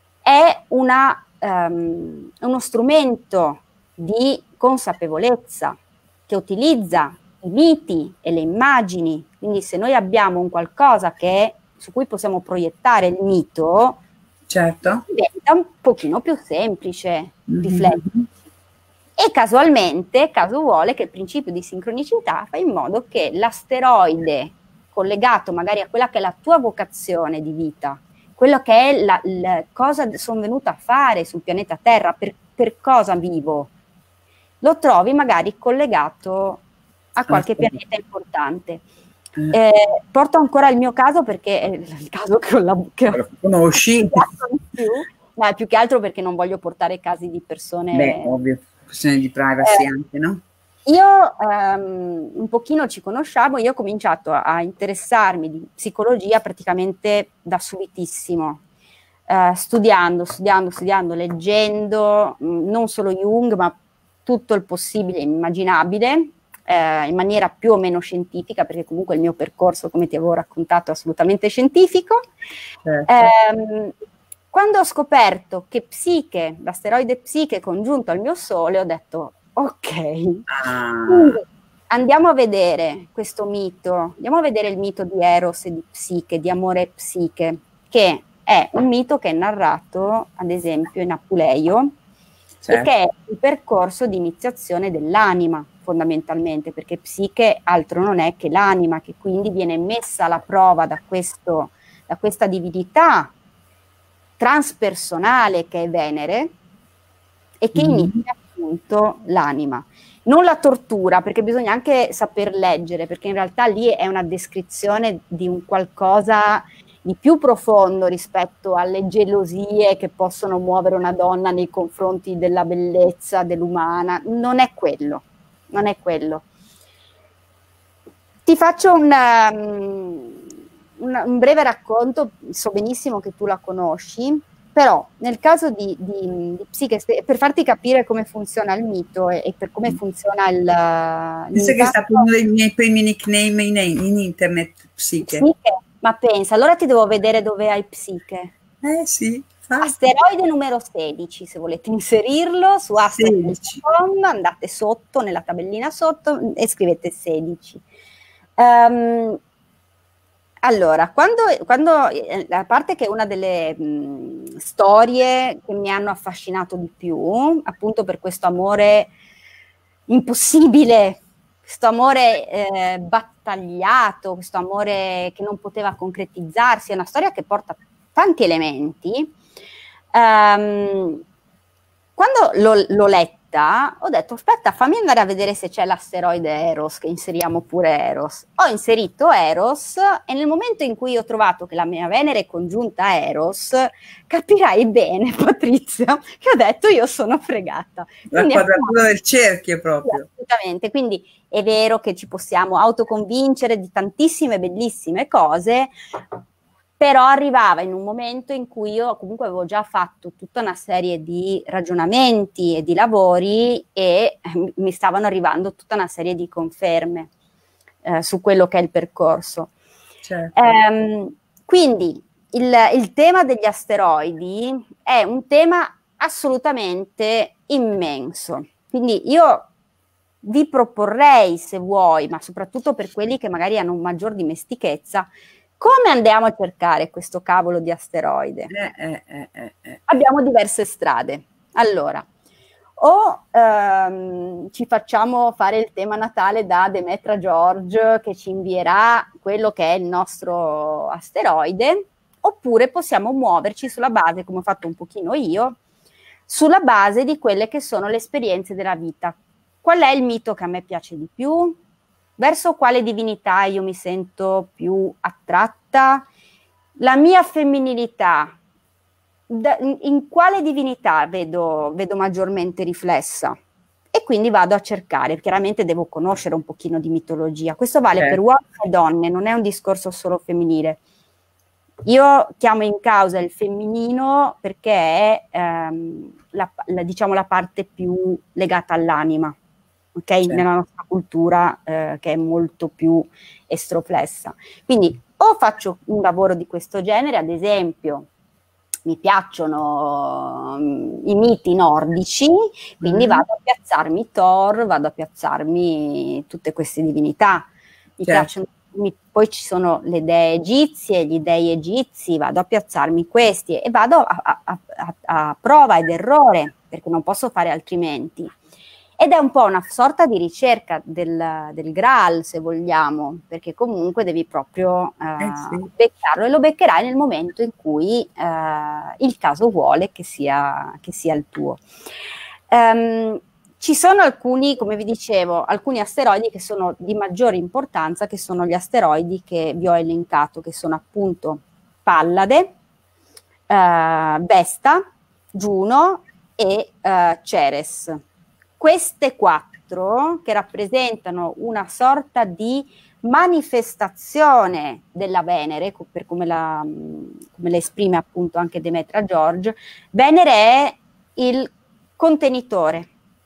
è una, um, uno strumento di consapevolezza che utilizza i miti e le immagini. Quindi se noi abbiamo un qualcosa che, su cui possiamo proiettare il mito, certo, diventa un pochino più semplice mm-hmm. riflettere. E casualmente, caso vuole che il principio di sincronicità fa in modo che l'asteroide collegato magari a quella che è la tua vocazione di vita, quello che è la, la cosa sono venuta a fare sul pianeta Terra, per, per cosa vivo, lo trovi magari collegato a qualche pianeta importante. Eh, porto ancora il mio caso perché è il caso che, ho la, che ho, conosci più, ma più che altro perché non voglio portare casi di persone. Beh, ovvio, questione di privacy eh, anche, no? Io um, un pochino ci conosciamo, io ho cominciato a, a interessarmi di psicologia praticamente da subitissimo, uh, studiando, studiando, studiando, leggendo, mh, non solo Jung, ma tutto il possibile e immaginabile, eh, in maniera più o meno scientifica, perché comunque il mio percorso, come ti avevo raccontato, è assolutamente scientifico. Certo. Eh, quando ho scoperto che Psiche, l'asteroide Psiche congiunto al mio Sole, ho detto ok, ah. quindi andiamo a vedere questo mito, andiamo a vedere il mito di Eros e di Psiche, di amore e Psiche, che è un mito che è narrato ad esempio in Apuleio, certo. E che è il percorso di iniziazione dell'anima fondamentalmente, perché Psiche altro non è che l'anima, che quindi viene messa alla prova da, questo, da questa divinità transpersonale che è Venere e che mm-hmm. inizia appunto l'anima. Non la tortura, perché bisogna anche saper leggere, perché in realtà lì è una descrizione di un qualcosa di più profondo rispetto alle gelosie che possono muovere una donna nei confronti della bellezza dell'umana. Non è quello, non è quello. Ti faccio un, um, un, un breve racconto, so benissimo che tu la conosci, però nel caso di, di, di Psiche, per farti capire come funziona il mito e, e per come funziona il... Penso che è stato uno dei miei primi nickname in, in internet, Psiche. Psiche. Ma pensa, allora ti devo vedere dove hai Psiche. Eh sì. Fatti. Asteroide numero sedici, se volete inserirlo su asteroide punto com, andate sotto, nella tabellina sotto e scrivete sedici. Um, allora, quando, quando, a parte che è una delle mh, storie che mi hanno affascinato di più, appunto per questo amore impossibile, questo amore eh, battagliato, questo amore che non poteva concretizzarsi, è una storia che porta tanti elementi. Um, quando l'ho letta ho detto aspetta, fammi andare a vedere se c'è l'asteroide Eros, che inseriamo pure Eros. Ho inserito Eros e nel momento in cui ho trovato che la mia Venere è congiunta a Eros, capirai bene, Patrizia, che ho detto io sono fregata. La quindi, quadratura del cerchio proprio. Assolutamente, quindi è vero che ci possiamo autoconvincere di tantissime bellissime cose, però arrivava in un momento in cui io comunque avevo già fatto tutta una serie di ragionamenti e di lavori e mi stavano arrivando tutta una serie di conferme eh, su quello che è il percorso. Certo. Ehm, quindi il, il tema degli asteroidi è un tema assolutamente immenso. Quindi io vi proporrei, se vuoi, ma soprattutto per quelli che magari hanno un maggior dimestichezza, come andiamo a cercare questo cavolo di asteroide? Eh, eh, eh, eh. Abbiamo diverse strade. Allora, o ehm, ci facciamo fare il tema natale da Demetra George, che ci invierà quello che è il nostro asteroide, oppure possiamo muoverci sulla base, come ho fatto un pochino io, sulla base di quelle che sono le esperienze della vita. Qual è il mito che a me piace di più? Verso quale divinità io mi sento più attratta? La mia femminilità, da, in, in quale divinità vedo, vedo maggiormente riflessa? E quindi vado a cercare, chiaramente devo conoscere un pochino di mitologia. Questo vale eh. per uomini e donne, non è un discorso solo femminile. Io chiamo in causa il femminino perché è ehm, la, la, diciamo, la parte più legata all'anima. ok? Certo. Nella nostra cultura eh, che è molto più estroflessa. Quindi o faccio un lavoro di questo genere, ad esempio, mi piacciono um, i miti nordici, quindi mm. vado a piazzarmi Thor, vado a piazzarmi tutte queste divinità. Mi certo. piacciono, mi, poi ci sono le dee egizie, gli dei egizi, vado a piazzarmi questi e vado a, a, a, a prova ed errore, perché non posso fare altrimenti. Ed è un po' una sorta di ricerca del, del Graal, se vogliamo, perché comunque devi proprio eh, eh sì. beccarlo, e lo beccherai nel momento in cui eh, il caso vuole che sia, che sia il tuo. Um, ci sono alcuni, come vi dicevo, alcuni asteroidi che sono di maggiore importanza, che sono gli asteroidi che vi ho elencato, che sono appunto Pallade, eh, Vesta, Giuno e eh, Ceres. Queste quattro, che rappresentano una sorta di manifestazione della Venere, per come la, come la esprime appunto anche Demetra George, Venere è il contenitore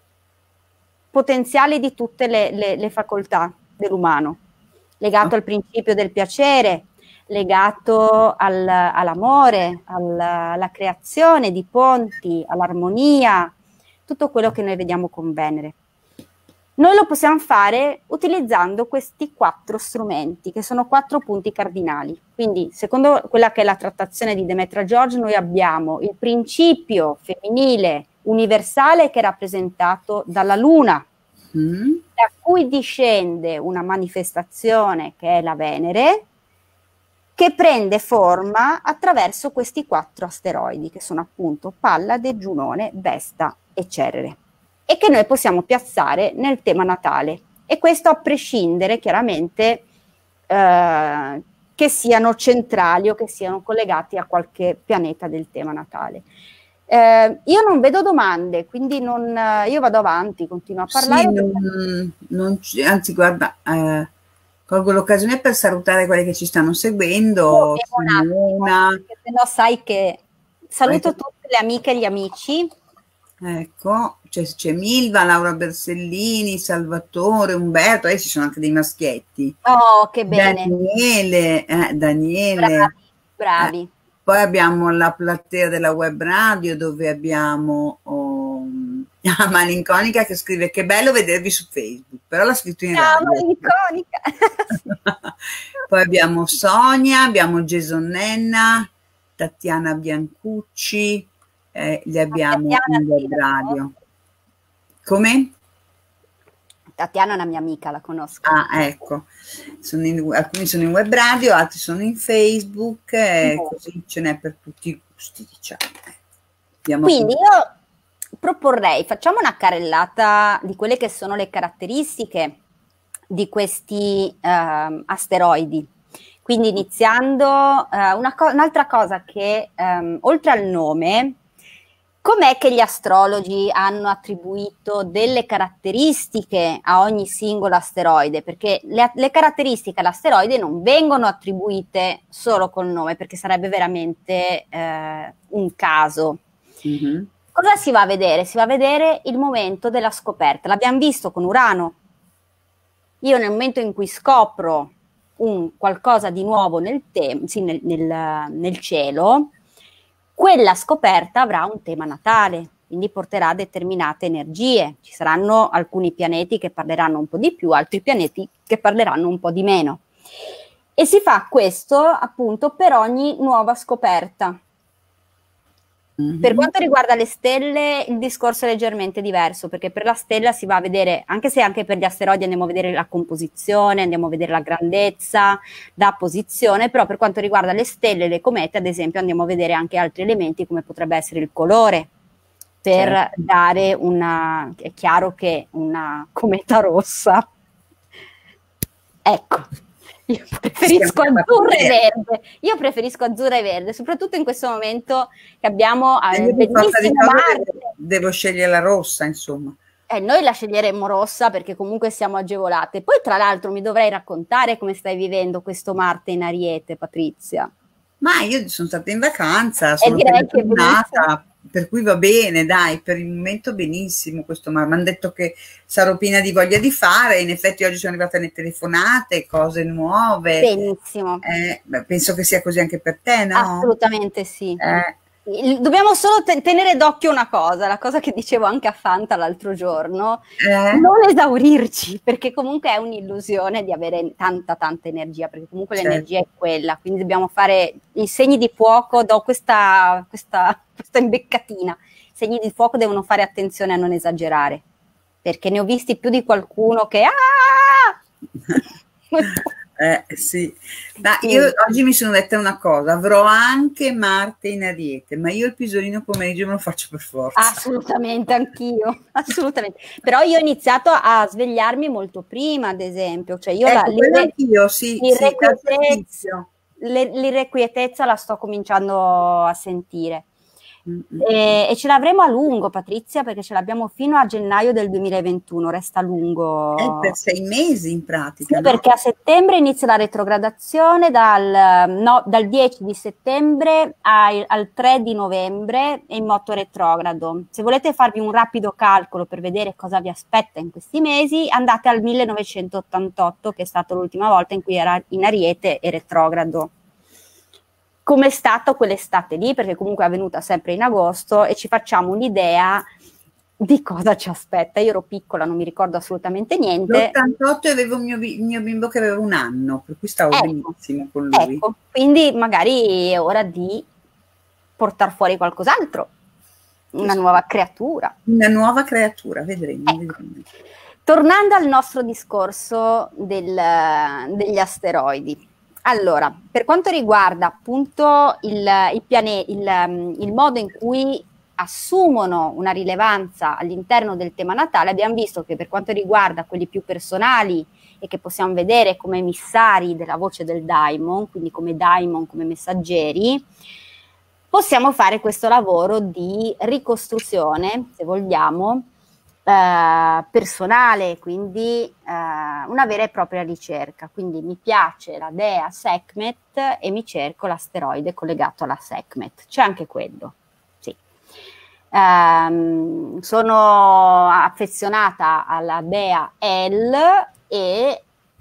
potenziale di tutte le, le, le facoltà dell'umano, legato al principio del piacere, legato al, all'amore, alla, alla creazione di ponti, all'armonia, tutto quello che noi vediamo con Venere. Noi lo possiamo fare utilizzando questi quattro strumenti, che sono quattro punti cardinali. Quindi, secondo quella che è la trattazione di Demetra George, noi abbiamo il principio femminile universale, che è rappresentato dalla Luna, mm. da cui discende una manifestazione che è la Venere, che prende forma attraverso questi quattro asteroidi, che sono appunto Pallade, Giunone, Vesta e Cerere, e che noi possiamo piazzare nel tema natale, e questo a prescindere chiaramente eh, che siano centrali o che siano collegati a qualche pianeta del tema natale. Eh, io non vedo domande, quindi non, io vado avanti, continuo a parlare. Sì, non, non, anzi guarda, eh, colgo l'occasione per salutare quelli che ci stanno seguendo. Una, perché se no sai che saluto ecco. tutte le amiche e gli amici. Ecco, c'è Milva, Laura Bersellini, Salvatore, Umberto, adesso ci sono anche dei maschietti. Oh, che bene. Daniele, eh, Daniele. Bravi, bravi. Eh, poi abbiamo la platea della web radio, dove abbiamo oh, la Malinconica che scrive: che bello vedervi su Facebook, però l'ha scritto in Ciao, radio. Malinconica. Poi abbiamo Sonia, abbiamo Jason Nenna, Tatiana Biancucci, eh, li abbiamo Tatiana, in web radio. Come? Tatiana è una mia amica, la conosco. Ah, ecco, sono in, alcuni sono in web radio, altri sono in Facebook, e oh. così ce n'è per tutti i gusti, diciamo. Abbiamo Quindi tutto. Io proporrei, facciamo una carrellata di quelle che sono le caratteristiche di questi uh, asteroidi. Quindi iniziando, uh, una co- un'altra cosa che um, oltre al nome, com'è che gli astrologi hanno attribuito delle caratteristiche a ogni singolo asteroide? Perché le, le caratteristiche all'asteroide non vengono attribuite solo col nome, perché sarebbe veramente eh, un caso. Mm-hmm. Cosa si va a vedere? Si va a vedere il momento della scoperta. L'abbiamo visto con Urano. Io nel momento in cui scopro un qualcosa di nuovo nel, te- sì, nel, nel, nel cielo, quella scoperta avrà un tema natale, quindi porterà determinate energie. Ci saranno alcuni pianeti che parleranno un po' di più, altri pianeti che parleranno un po' di meno. E si fa questo appunto per ogni nuova scoperta. Mm-hmm. Per quanto riguarda le stelle, il discorso è leggermente diverso, perché per la stella si va a vedere, anche se anche per gli asteroidi andiamo a vedere la composizione, andiamo a vedere la grandezza, la posizione, però per quanto riguarda le stelle e le comete, ad esempio, andiamo a vedere anche altri elementi, come potrebbe essere il colore, per certo. dare una, è chiaro che una cometa rossa, ecco. Io preferisco azzurra e verde, io preferisco azzurra e verde, soprattutto in questo momento che abbiamo eh, bellissimo Marte. Devo scegliere la rossa, insomma. Eh, noi la sceglieremmo rossa perché comunque siamo agevolate. Poi tra l'altro mi dovrei raccontare come stai vivendo questo Marte in Ariete, Patrizia. Ma io sono stata in vacanza, sono appena tornata, per cui va bene, dai, per il momento benissimo questo, ma mi hanno detto che sarò piena di voglia di fare, in effetti oggi sono arrivate le telefonate, cose nuove. Benissimo. Eh, beh, penso che sia così anche per te, no? Assolutamente sì. Eh. Dobbiamo solo te- tenere d'occhio una cosa, la cosa che dicevo anche a Fanta l'altro giorno, Eh? non esaurirci, perché comunque è un'illusione di avere tanta tanta energia, perché comunque Certo. l'energia è quella, quindi dobbiamo fare i segni di fuoco, do questa, questa, questa imbeccatina, i segni di fuoco devono fare attenzione a non esagerare, perché ne ho visti più di qualcuno che... Ah! Eh sì, ma io oggi mi sono detta una cosa, avrò anche Marte in Ariete, ma io il pisolino pomeriggio me lo faccio per forza. Assolutamente, anch'io, assolutamente. Però io ho iniziato a svegliarmi molto prima, ad esempio, cioè io ecco, la, quello anch'io, sì, l'irrequietezza, l'irrequietezza la sto cominciando a sentire. Mm-hmm. E, e ce l'avremo a lungo, Patrizia, perché ce l'abbiamo fino a gennaio del duemilaventuno, resta lungo. È per sei mesi in pratica. Sì, no? Perché a settembre inizia la retrogradazione, dal, no, dal dieci di settembre al, al tre di novembre è in moto retrogrado. Se volete farvi un rapido calcolo per vedere cosa vi aspetta in questi mesi, andate al millenovecentottantotto, che è stata l'ultima volta in cui era in Ariete e retrogrado. Come è stato quell'estate lì, perché comunque è avvenuta sempre in agosto, e ci facciamo un'idea di cosa ci aspetta. Io ero piccola, non mi ricordo assolutamente niente. l'ottantotto avevo il mio, il mio bimbo che aveva un anno, per cui stavo ecco, benissimo con lui. Ecco, quindi magari è ora di portare fuori qualcos'altro, una sì. nuova creatura. Una nuova creatura, vedremo. Ecco. vedremo. Tornando al nostro discorso del, degli asteroidi. Allora, per quanto riguarda appunto il, il, piane- il, il modo in cui assumono una rilevanza all'interno del tema natale, abbiamo visto che per quanto riguarda quelli più personali e che possiamo vedere come emissari della voce del daimon, quindi come daimon, come messaggeri, possiamo fare questo lavoro di ricostruzione, se vogliamo, eh, personale, quindi eh, una vera e propria ricerca. Quindi mi piace la dea Sekhmet e mi cerco l'asteroide collegato alla Sekhmet. C'è anche quello. Um, sono affezionata alla dea El e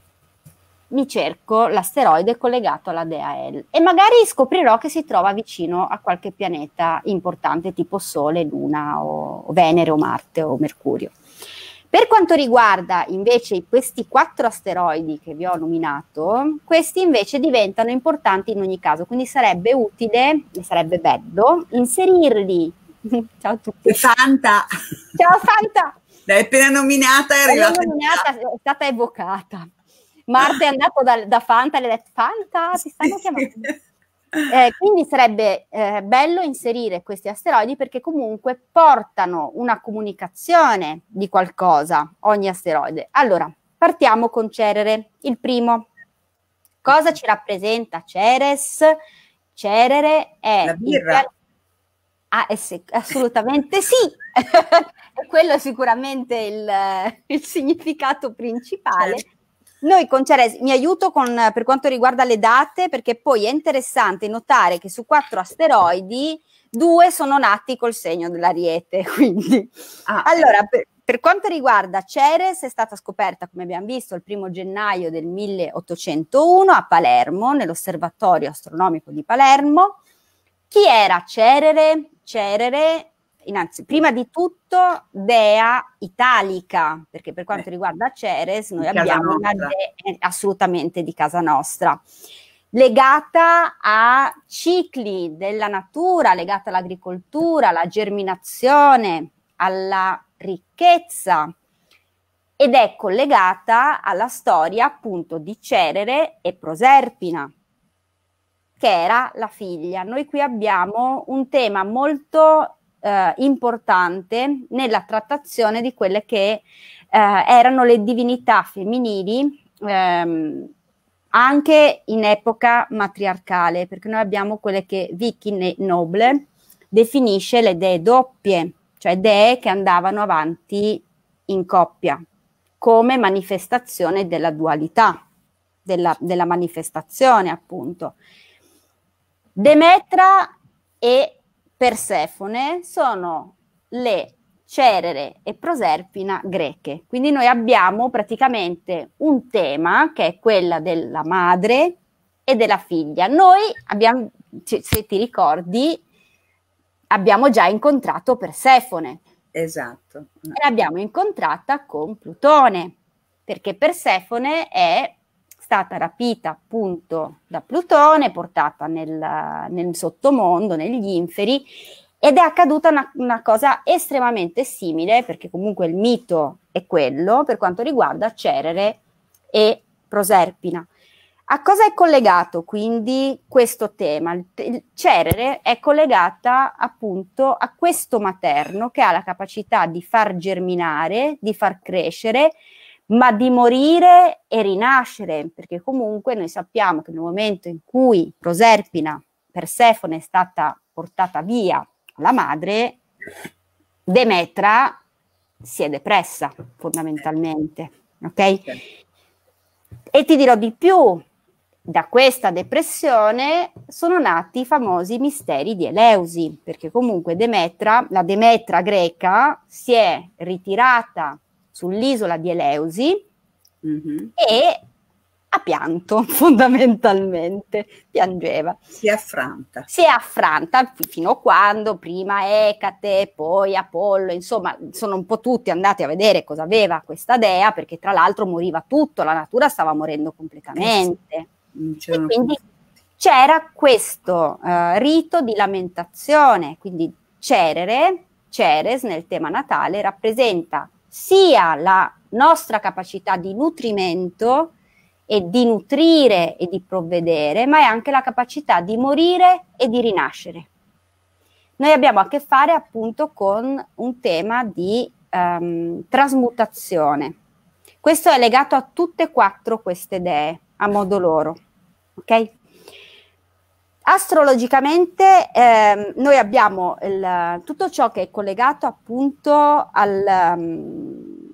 mi cerco l'asteroide collegato alla dea El e magari scoprirò che si trova vicino a qualche pianeta importante tipo Sole, Luna o, o Venere o Marte o Mercurio. Per quanto riguarda invece questi quattro asteroidi che vi ho nominato, questi invece diventano importanti in ogni caso, quindi sarebbe utile e sarebbe bello inserirli. Ciao a tutti. Fanta. Ciao Fanta. L'hai appena nominata, è arrivata. L'hai nominata, è stata evocata. Marta è andato da, da Fanta e le ha detto Fanta, ti stanno chiamando. Eh, quindi sarebbe eh, bello inserire questi asteroidi perché comunque portano una comunicazione di qualcosa, ogni asteroide. Allora, partiamo con Cerere, il primo. Cosa ci rappresenta Ceres? Cerere è la birra. Il Ah, eh sì, assolutamente sì, e quello è sicuramente il, il significato principale. Certo. Noi con Ceres, mi aiuto con, per quanto riguarda le date, perché poi è interessante notare che su quattro asteroidi, due sono nati col segno dell'Ariete, quindi. Ah, allora, eh. per, per quanto riguarda Ceres, è stata scoperta, come abbiamo visto, il primo gennaio del milleottocentouno a Palermo, nell'osservatorio astronomico di Palermo. Chi era Cerere? Cerere, innanzi, prima di tutto dea italica, perché per quanto riguarda Ceres noi abbiamo una dea assolutamente di casa nostra, legata a cicli della natura, legata all'agricoltura, alla germinazione, alla ricchezza, ed è collegata alla storia appunto di Cerere e Proserpina, che era la figlia. Noi qui abbiamo un tema molto eh, importante nella trattazione di quelle che eh, erano le divinità femminili ehm, anche in epoca matriarcale, perché noi abbiamo quelle che Vicky Noble definisce le dee doppie, cioè dee che andavano avanti in coppia, come manifestazione della dualità, della, della manifestazione appunto. Demetra e Persefone sono le Cerere e Proserpina greche. Quindi noi abbiamo praticamente un tema che è quella della madre e della figlia. Noi abbiamo, se ti ricordi, abbiamo già incontrato Persefone. Esatto. E l'abbiamo incontrata con Plutone, perché Persefone è stata rapita appunto da Plutone, portata nel, nel sottomondo, negli inferi, ed è accaduta una, una cosa estremamente simile, perché comunque il mito è quello, per quanto riguarda Cerere e Proserpina. A cosa è collegato quindi questo tema? Il, il Cerere è collegata appunto a questo materno che ha la capacità di far germinare, di far crescere, ma di morire e rinascere, perché comunque noi sappiamo che nel momento in cui Proserpina, Persefone, è stata portata via la madre, Demetra si è depressa fondamentalmente, ok? E ti dirò di più, da questa depressione sono nati i famosi misteri di Eleusi, perché comunque Demetra, la Demetra greca, si è ritirata sull'isola di Eleusi mm-hmm. e ha pianto fondamentalmente, piangeva. Si è affranta. Si è affranta fino a quando prima Ecate, poi Apollo, insomma sono un po' tutti andati a vedere cosa aveva questa dea, perché tra l'altro moriva tutto, la natura stava morendo completamente. Eh sì. E quindi c'era questo uh, rito di lamentazione, quindi Cerere, Ceres nel tema natale rappresenta sia la nostra capacità di nutrimento e di nutrire e di provvedere, ma è anche la capacità di morire e di rinascere. Noi abbiamo a che fare appunto con un tema di um, trasmutazione. Questo è legato a tutte e quattro queste dee, a modo loro, ok? Astrologicamente eh, noi abbiamo il, tutto ciò che è collegato appunto al, um,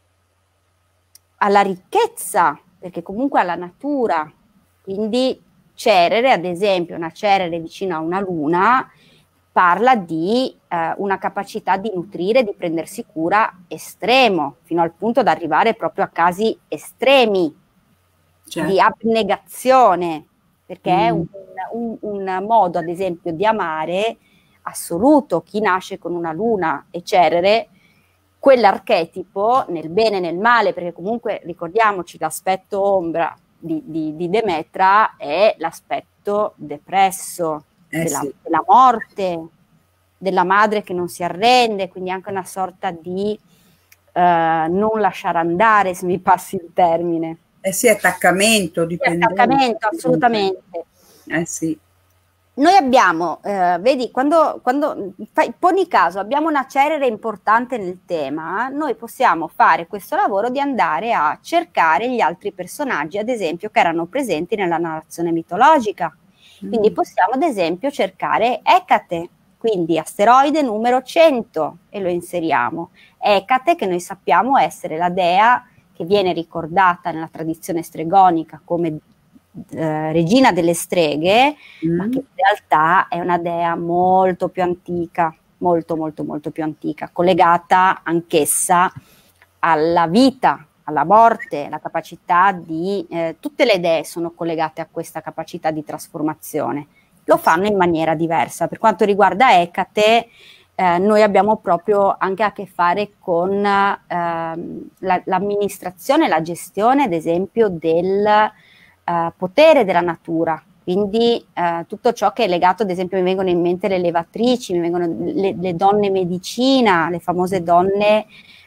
alla ricchezza, perché comunque alla natura, quindi Cerere, ad esempio, una Cerere vicino a una luna, parla di eh, una capacità di nutrire, di prendersi cura estremo, fino al punto da arrivare proprio a casi estremi, certo. Di abnegazione, perché mm. è un, un, un modo, ad esempio, di amare assoluto. Chi nasce con una luna e Cerere, quell'archetipo nel bene e nel male, perché comunque ricordiamoci l'aspetto ombra di, di, di Demetra è l'aspetto depresso, eh della, sì. della morte, della madre che non si arrende, quindi anche una sorta di eh, non lasciare andare, se mi passi il termine. Eh sì, attaccamento, dipendenza. Sì, attaccamento, assolutamente. Eh sì. Noi abbiamo, eh, vedi, quando, quando fai, poni caso, abbiamo una Cerere importante nel tema, noi possiamo fare questo lavoro di andare a cercare gli altri personaggi, ad esempio, che erano presenti nella narrazione mitologica. Mm. Quindi possiamo, ad esempio, cercare Ecate, quindi asteroide numero cento, e lo inseriamo. Ecate, che noi sappiamo essere la dea che viene ricordata nella tradizione stregonica come Eh, regina delle streghe, mm. ma che in realtà è una dea molto più antica, molto molto molto più antica, collegata anch'essa alla vita, alla morte, la capacità di, eh, tutte le dee sono collegate a questa capacità di trasformazione, lo fanno in maniera diversa. Per quanto riguarda Ecate, eh, noi abbiamo proprio anche a che fare con eh, la, l'amministrazione, la gestione, ad esempio, del Uh, potere della natura, quindi uh, tutto ciò che è legato, ad esempio mi vengono in mente le levatrici, mi vengono le, le donne medicina, le famose donne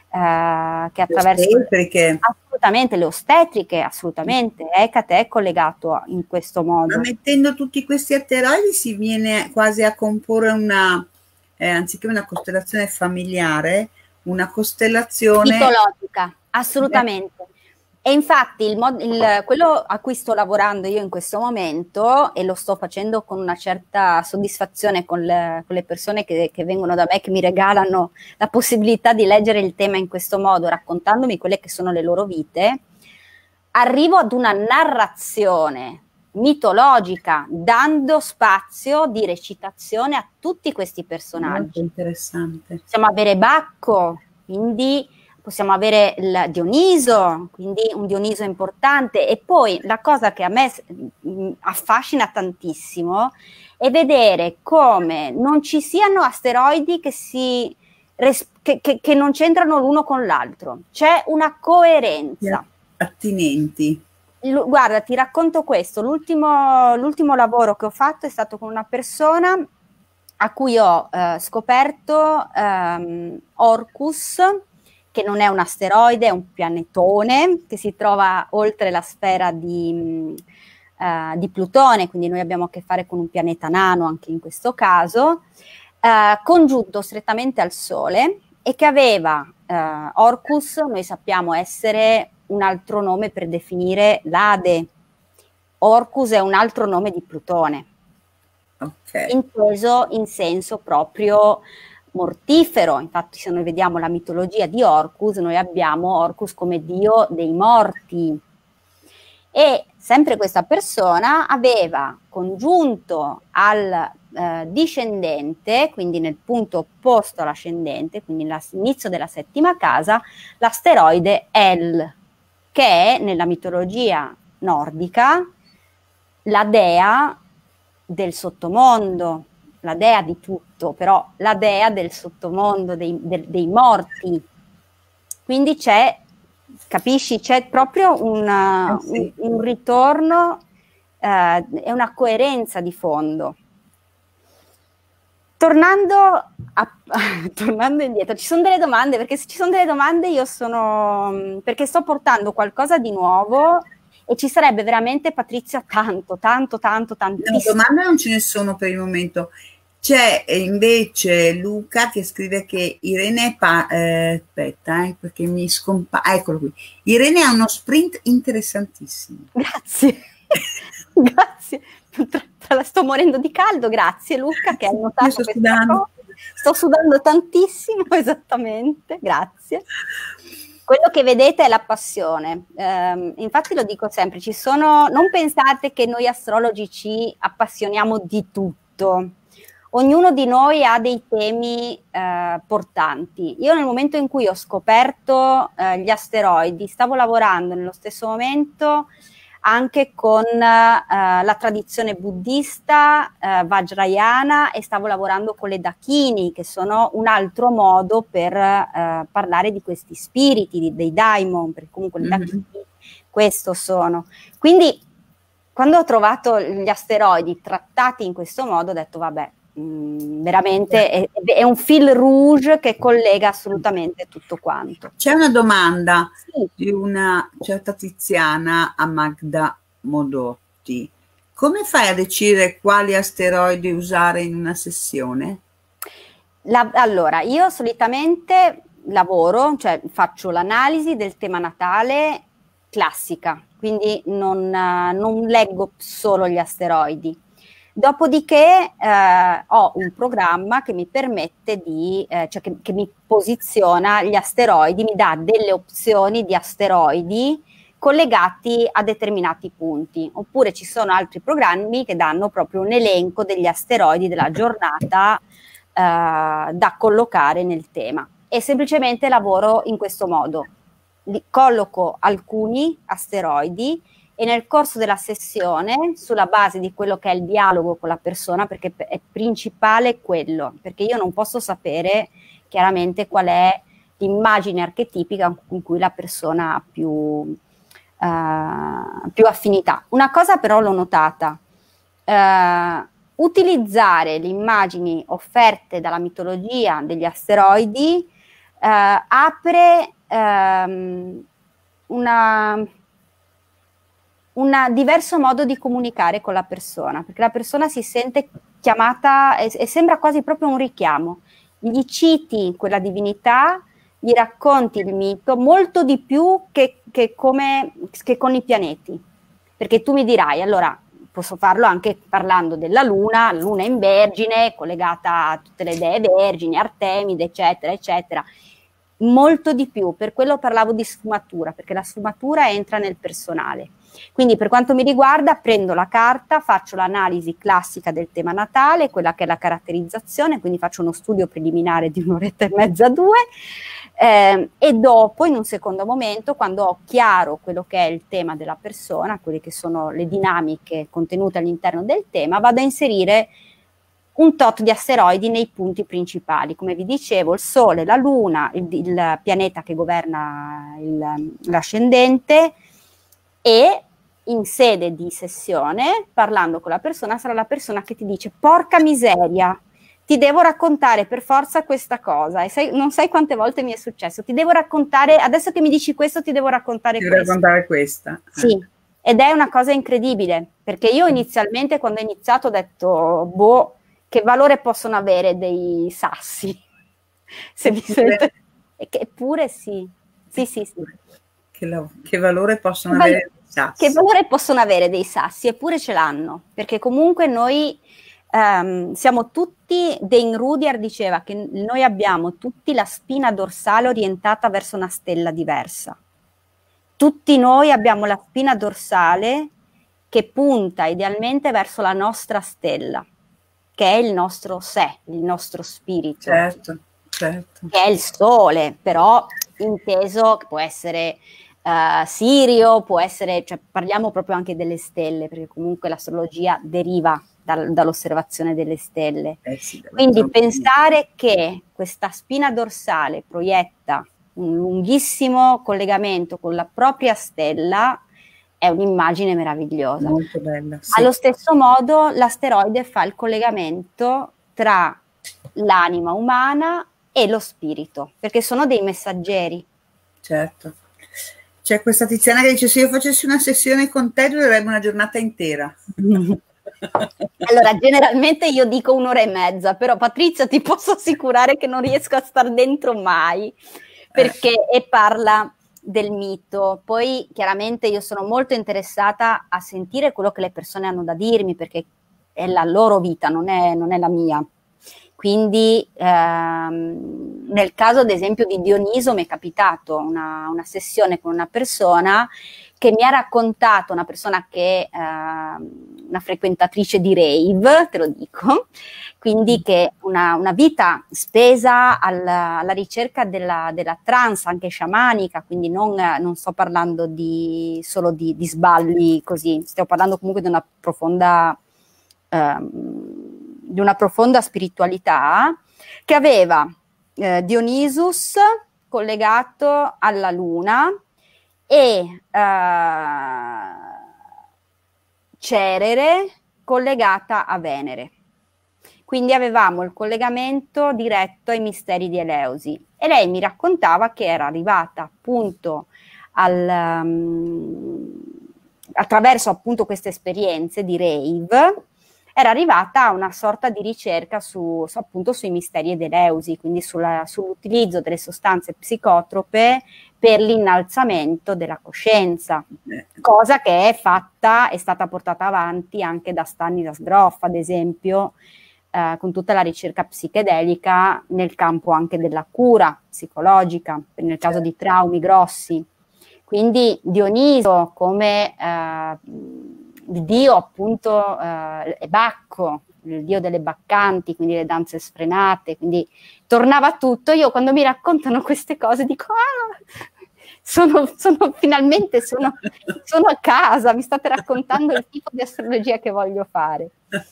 uh, che attraverso le ostetriche. Assolutamente, le ostetriche, assolutamente. Ecate è collegato in questo modo. Ma mettendo tutti questi asteroidi si viene quasi a comporre una, eh, anziché una costellazione familiare, una costellazione mitologica, assolutamente. Eh. E infatti il mod- il, quello a cui sto lavorando io in questo momento, e lo sto facendo con una certa soddisfazione con le, con le persone che, che vengono da me, che mi regalano la possibilità di leggere il tema in questo modo, raccontandomi quelle che sono le loro vite, arrivo ad una narrazione mitologica, dando spazio di recitazione a tutti questi personaggi. Molto interessante. Possiamo avere Bacco, quindi possiamo avere il Dioniso, quindi un Dioniso importante. E poi la cosa che a me mh, affascina tantissimo è vedere come non ci siano asteroidi che si Che, che, che non c'entrano l'uno con l'altro, c'è una coerenza. Attinenti. L- guarda, ti racconto questo, l'ultimo, l'ultimo lavoro che ho fatto è stato con una persona a cui ho eh, scoperto ehm, Orcus, che non è un asteroide, è un pianetone che si trova oltre la sfera di, eh, di Plutone, quindi noi abbiamo a che fare con un pianeta nano anche in questo caso, Uh, congiunto strettamente al Sole, e che aveva uh, Orcus, noi sappiamo essere un altro nome per definire l'Ade. Orcus è un altro nome di Plutone, okay. inteso in senso proprio mortifero. Infatti se noi vediamo la mitologia di Orcus, noi abbiamo Orcus come dio dei morti. E sempre questa persona aveva congiunto al eh, discendente, quindi nel punto opposto all'ascendente, quindi all'inizio della settima casa, l'asteroide El, che è nella mitologia nordica la dea del sottomondo, la dea di tutto, però la dea del sottomondo, dei, de, dei morti. Quindi c'è, capisci, c'è proprio una, eh sì. un, un ritorno e eh, una coerenza di fondo. Tornando, a, tornando indietro, ci sono delle domande, perché se ci sono delle domande io sono, perché sto portando qualcosa di nuovo e ci sarebbe veramente, Patrizia, tanto, tanto, tanto, tantissimo. No, domande non ce ne sono per il momento. C'è invece Luca che scrive che Irene, pa eh, aspetta, eh, perché mi scompa, ah, eccolo qui. Irene ha uno sprint interessantissimo. Grazie, grazie. Sto morendo di caldo, grazie Luca che hai notato. Io sto sudando. Sto sudando tantissimo, esattamente, grazie. Quello che vedete è la passione, eh, infatti lo dico sempre, ci sono, non pensate che noi astrologi ci appassioniamo di tutto, ognuno di noi ha dei temi eh, portanti. Io nel momento in cui ho scoperto eh, gli asteroidi, stavo lavorando nello stesso momento anche con eh, la tradizione buddista eh, vajrayana, e stavo lavorando con le dakini, che sono un altro modo per eh, parlare di questi spiriti, di, dei daimon, perché comunque mm-hmm. le dakini questo sono. Quindi quando ho trovato gli asteroidi trattati in questo modo ho detto vabbè, mh, veramente è, è un fil rouge che collega assolutamente tutto quanto. C'è una domanda sì. di una certa Tiziana a Magda Modotti. Come fai a decidere quali asteroidi usare in una sessione? La, allora, io solitamente lavoro, cioè faccio l'analisi del tema natale classica, quindi non, non leggo solo gli asteroidi. Dopodiché eh, ho un programma che mi permette di, eh, cioè che, che mi posiziona gli asteroidi, mi dà delle opzioni di asteroidi collegati a determinati punti, oppure ci sono altri programmi che danno proprio un elenco degli asteroidi della giornata eh, da collocare nel tema, e semplicemente lavoro in questo modo. Li colloco alcuni asteroidi e nel corso della sessione, sulla base di quello che è il dialogo con la persona, perché è principale quello, perché io non posso sapere chiaramente qual è l'immagine archetipica con cui la persona ha più, uh, più affinità. Una cosa però l'ho notata, uh, utilizzare le immagini offerte dalla mitologia degli asteroidi uh, apre um, una... un diverso modo di comunicare con la persona, perché la persona si sente chiamata e, e sembra quasi proprio un richiamo. Gli citi quella divinità, gli racconti il mito molto di più che, che, come, che con i pianeti, perché tu mi dirai, allora posso farlo anche parlando della luna, la luna in Vergine, collegata a tutte le dee vergini, Artemide, eccetera, eccetera. molto di più, per quello parlavo di sfumatura, perché la sfumatura entra nel personale. Quindi per quanto mi riguarda prendo la carta, faccio l'analisi classica del tema natale, quella che è la caratterizzazione, quindi faccio uno studio preliminare di un'oretta e mezza, due, eh, e dopo in un secondo momento, quando ho chiaro quello che è il tema della persona, quelle che sono le dinamiche contenute all'interno del tema, vado a inserire un tot di asteroidi nei punti principali. Come vi dicevo, il Sole, la Luna, il, il pianeta che governa il, l'ascendente, e in sede di sessione, parlando con la persona, sarà la persona che ti dice: porca miseria, ti devo raccontare per forza questa cosa, e sai, non sai quante volte mi è successo, ti devo raccontare, adesso che mi dici questo ti devo raccontare ti questo. Devo raccontare questa. Sì, ed è una cosa incredibile, perché io inizialmente quando ho iniziato ho detto, boh, che valore possono avere dei sassi? Se mi sente... Eppure sì, sì, sì, sì. Che, la, che valore possono che avere dei sassi? Che valore possono avere dei sassi? Eppure ce l'hanno, perché comunque noi um, siamo tutti, Dane Rudyard diceva che noi abbiamo tutti la spina dorsale orientata verso una stella diversa. Tutti noi abbiamo la spina dorsale che punta idealmente verso la nostra stella, che è il nostro sé, il nostro spirito. Certo, certo. Che è il Sole, però inteso che può essere uh, Sirio, può essere, cioè parliamo proprio anche delle stelle, perché comunque l'astrologia deriva dal, dall'osservazione delle stelle. Eh sì, Quindi pensare che questa spina dorsale proietta un lunghissimo collegamento con la propria stella è un'immagine meravigliosa. Molto bella, sì. Allo stesso modo l'asteroide fa il collegamento tra l'anima umana e lo spirito, perché sono dei messaggeri. Certo. C'è questa Tiziana che dice: se io facessi una sessione con te durerebbe una giornata intera. Allora, generalmente io dico un'ora e mezza, però Patrizia ti posso assicurare che non riesco a star dentro mai, perché eh. e parla del mito. Poi chiaramente io sono molto interessata a sentire quello che le persone hanno da dirmi, perché è la loro vita, non è, non è la mia. Quindi ehm, nel caso ad esempio di Dioniso mi è capitato una, una sessione con una persona che mi ha raccontato, una persona che è eh, una frequentatrice di rave, te lo dico, quindi che una, una vita spesa alla, alla ricerca della, della trance anche sciamanica, quindi non, non sto parlando di, solo di, di sballi così, stiamo parlando comunque di una profonda... Ehm, di una profonda spiritualità, che aveva eh, Dionisus collegato alla Luna e eh, Cerere collegata a Venere. Quindi avevamo il collegamento diretto ai misteri di Eleusi, e lei mi raccontava che era arrivata appunto al, um, attraverso appunto queste esperienze di rave, era arrivata a una sorta di ricerca su, su appunto sui misteri di Eleusi, quindi sulla, sull'utilizzo delle sostanze psicotrope per l'innalzamento della coscienza, cosa che è fatta, è stata portata avanti anche da Stanislas Grof, ad esempio, eh, con tutta la ricerca psichedelica nel campo anche della cura psicologica, nel caso di traumi grossi. Quindi Dioniso come... Eh, il dio appunto eh, è Bacco, il dio delle baccanti, quindi le danze sfrenate, quindi tornava tutto. Io quando mi raccontano queste cose dico, ah, sono, sono finalmente sono, sono a casa, mi state raccontando il tipo di astrologia che voglio fare.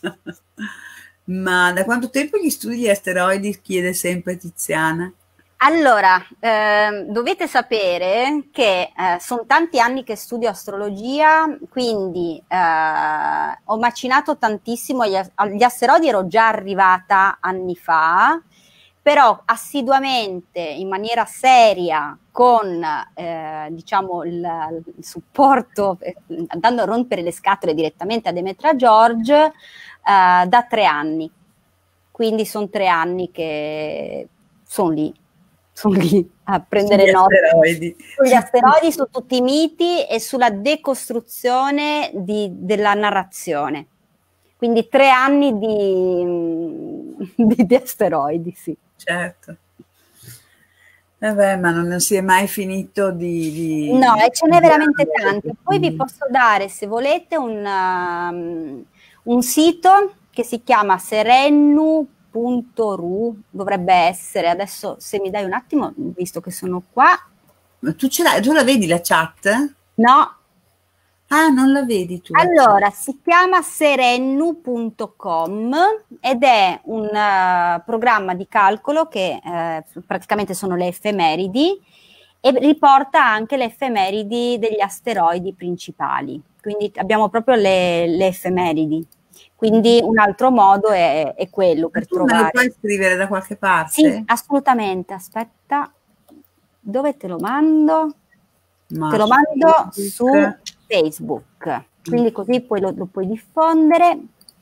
Ma da quanto tempo gli studi gli asteroidi, chiede sempre Tiziana? Allora, eh, dovete sapere che eh, sono tanti anni che studio astrologia, quindi eh, ho macinato tantissimo agli, agli asteroidi, ero già arrivata anni fa, però assiduamente, in maniera seria, con eh, diciamo il, il supporto, eh, andando a rompere le scatole direttamente a Demetra George, eh, da tre anni. Quindi sono tre anni che sono lì. Sono lì a prendere note sugli asteroidi, su tutti i miti e sulla decostruzione di, della narrazione. Quindi tre anni di, di, di asteroidi, sì. Certo. Vabbè, ma non si è mai finito di... di No, e ce n'è di veramente studiare, tanto. Poi vi quindi. posso dare, se volete, un, um, un sito che si chiama serennu punto ru, dovrebbe essere, adesso se mi dai un attimo, visto che sono qua. Ma tu ce l'hai, tu la vedi la chat? No. Ah, non la vedi tu la Allora, chat. si chiama serennu punto com ed è un uh, programma di calcolo che eh, praticamente sono le effemeridi e riporta anche le effemeridi degli asteroidi principali. Quindi abbiamo proprio le, le effemeridi. Quindi un altro modo è, è quello per Tu me lo trovare. puoi scrivere da qualche Sì, parte? assolutamente. Aspetta, dove te lo mando? Ma Te lo su mando su Facebook. Facebook. Quindi così poi lo, lo puoi diffondere.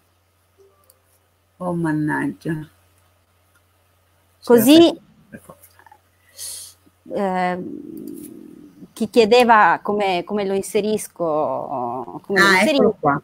Oh, mannaggia. Così eh, chi chiedeva come, come lo inserisco, come lo Ah, inserisco. eccolo qua.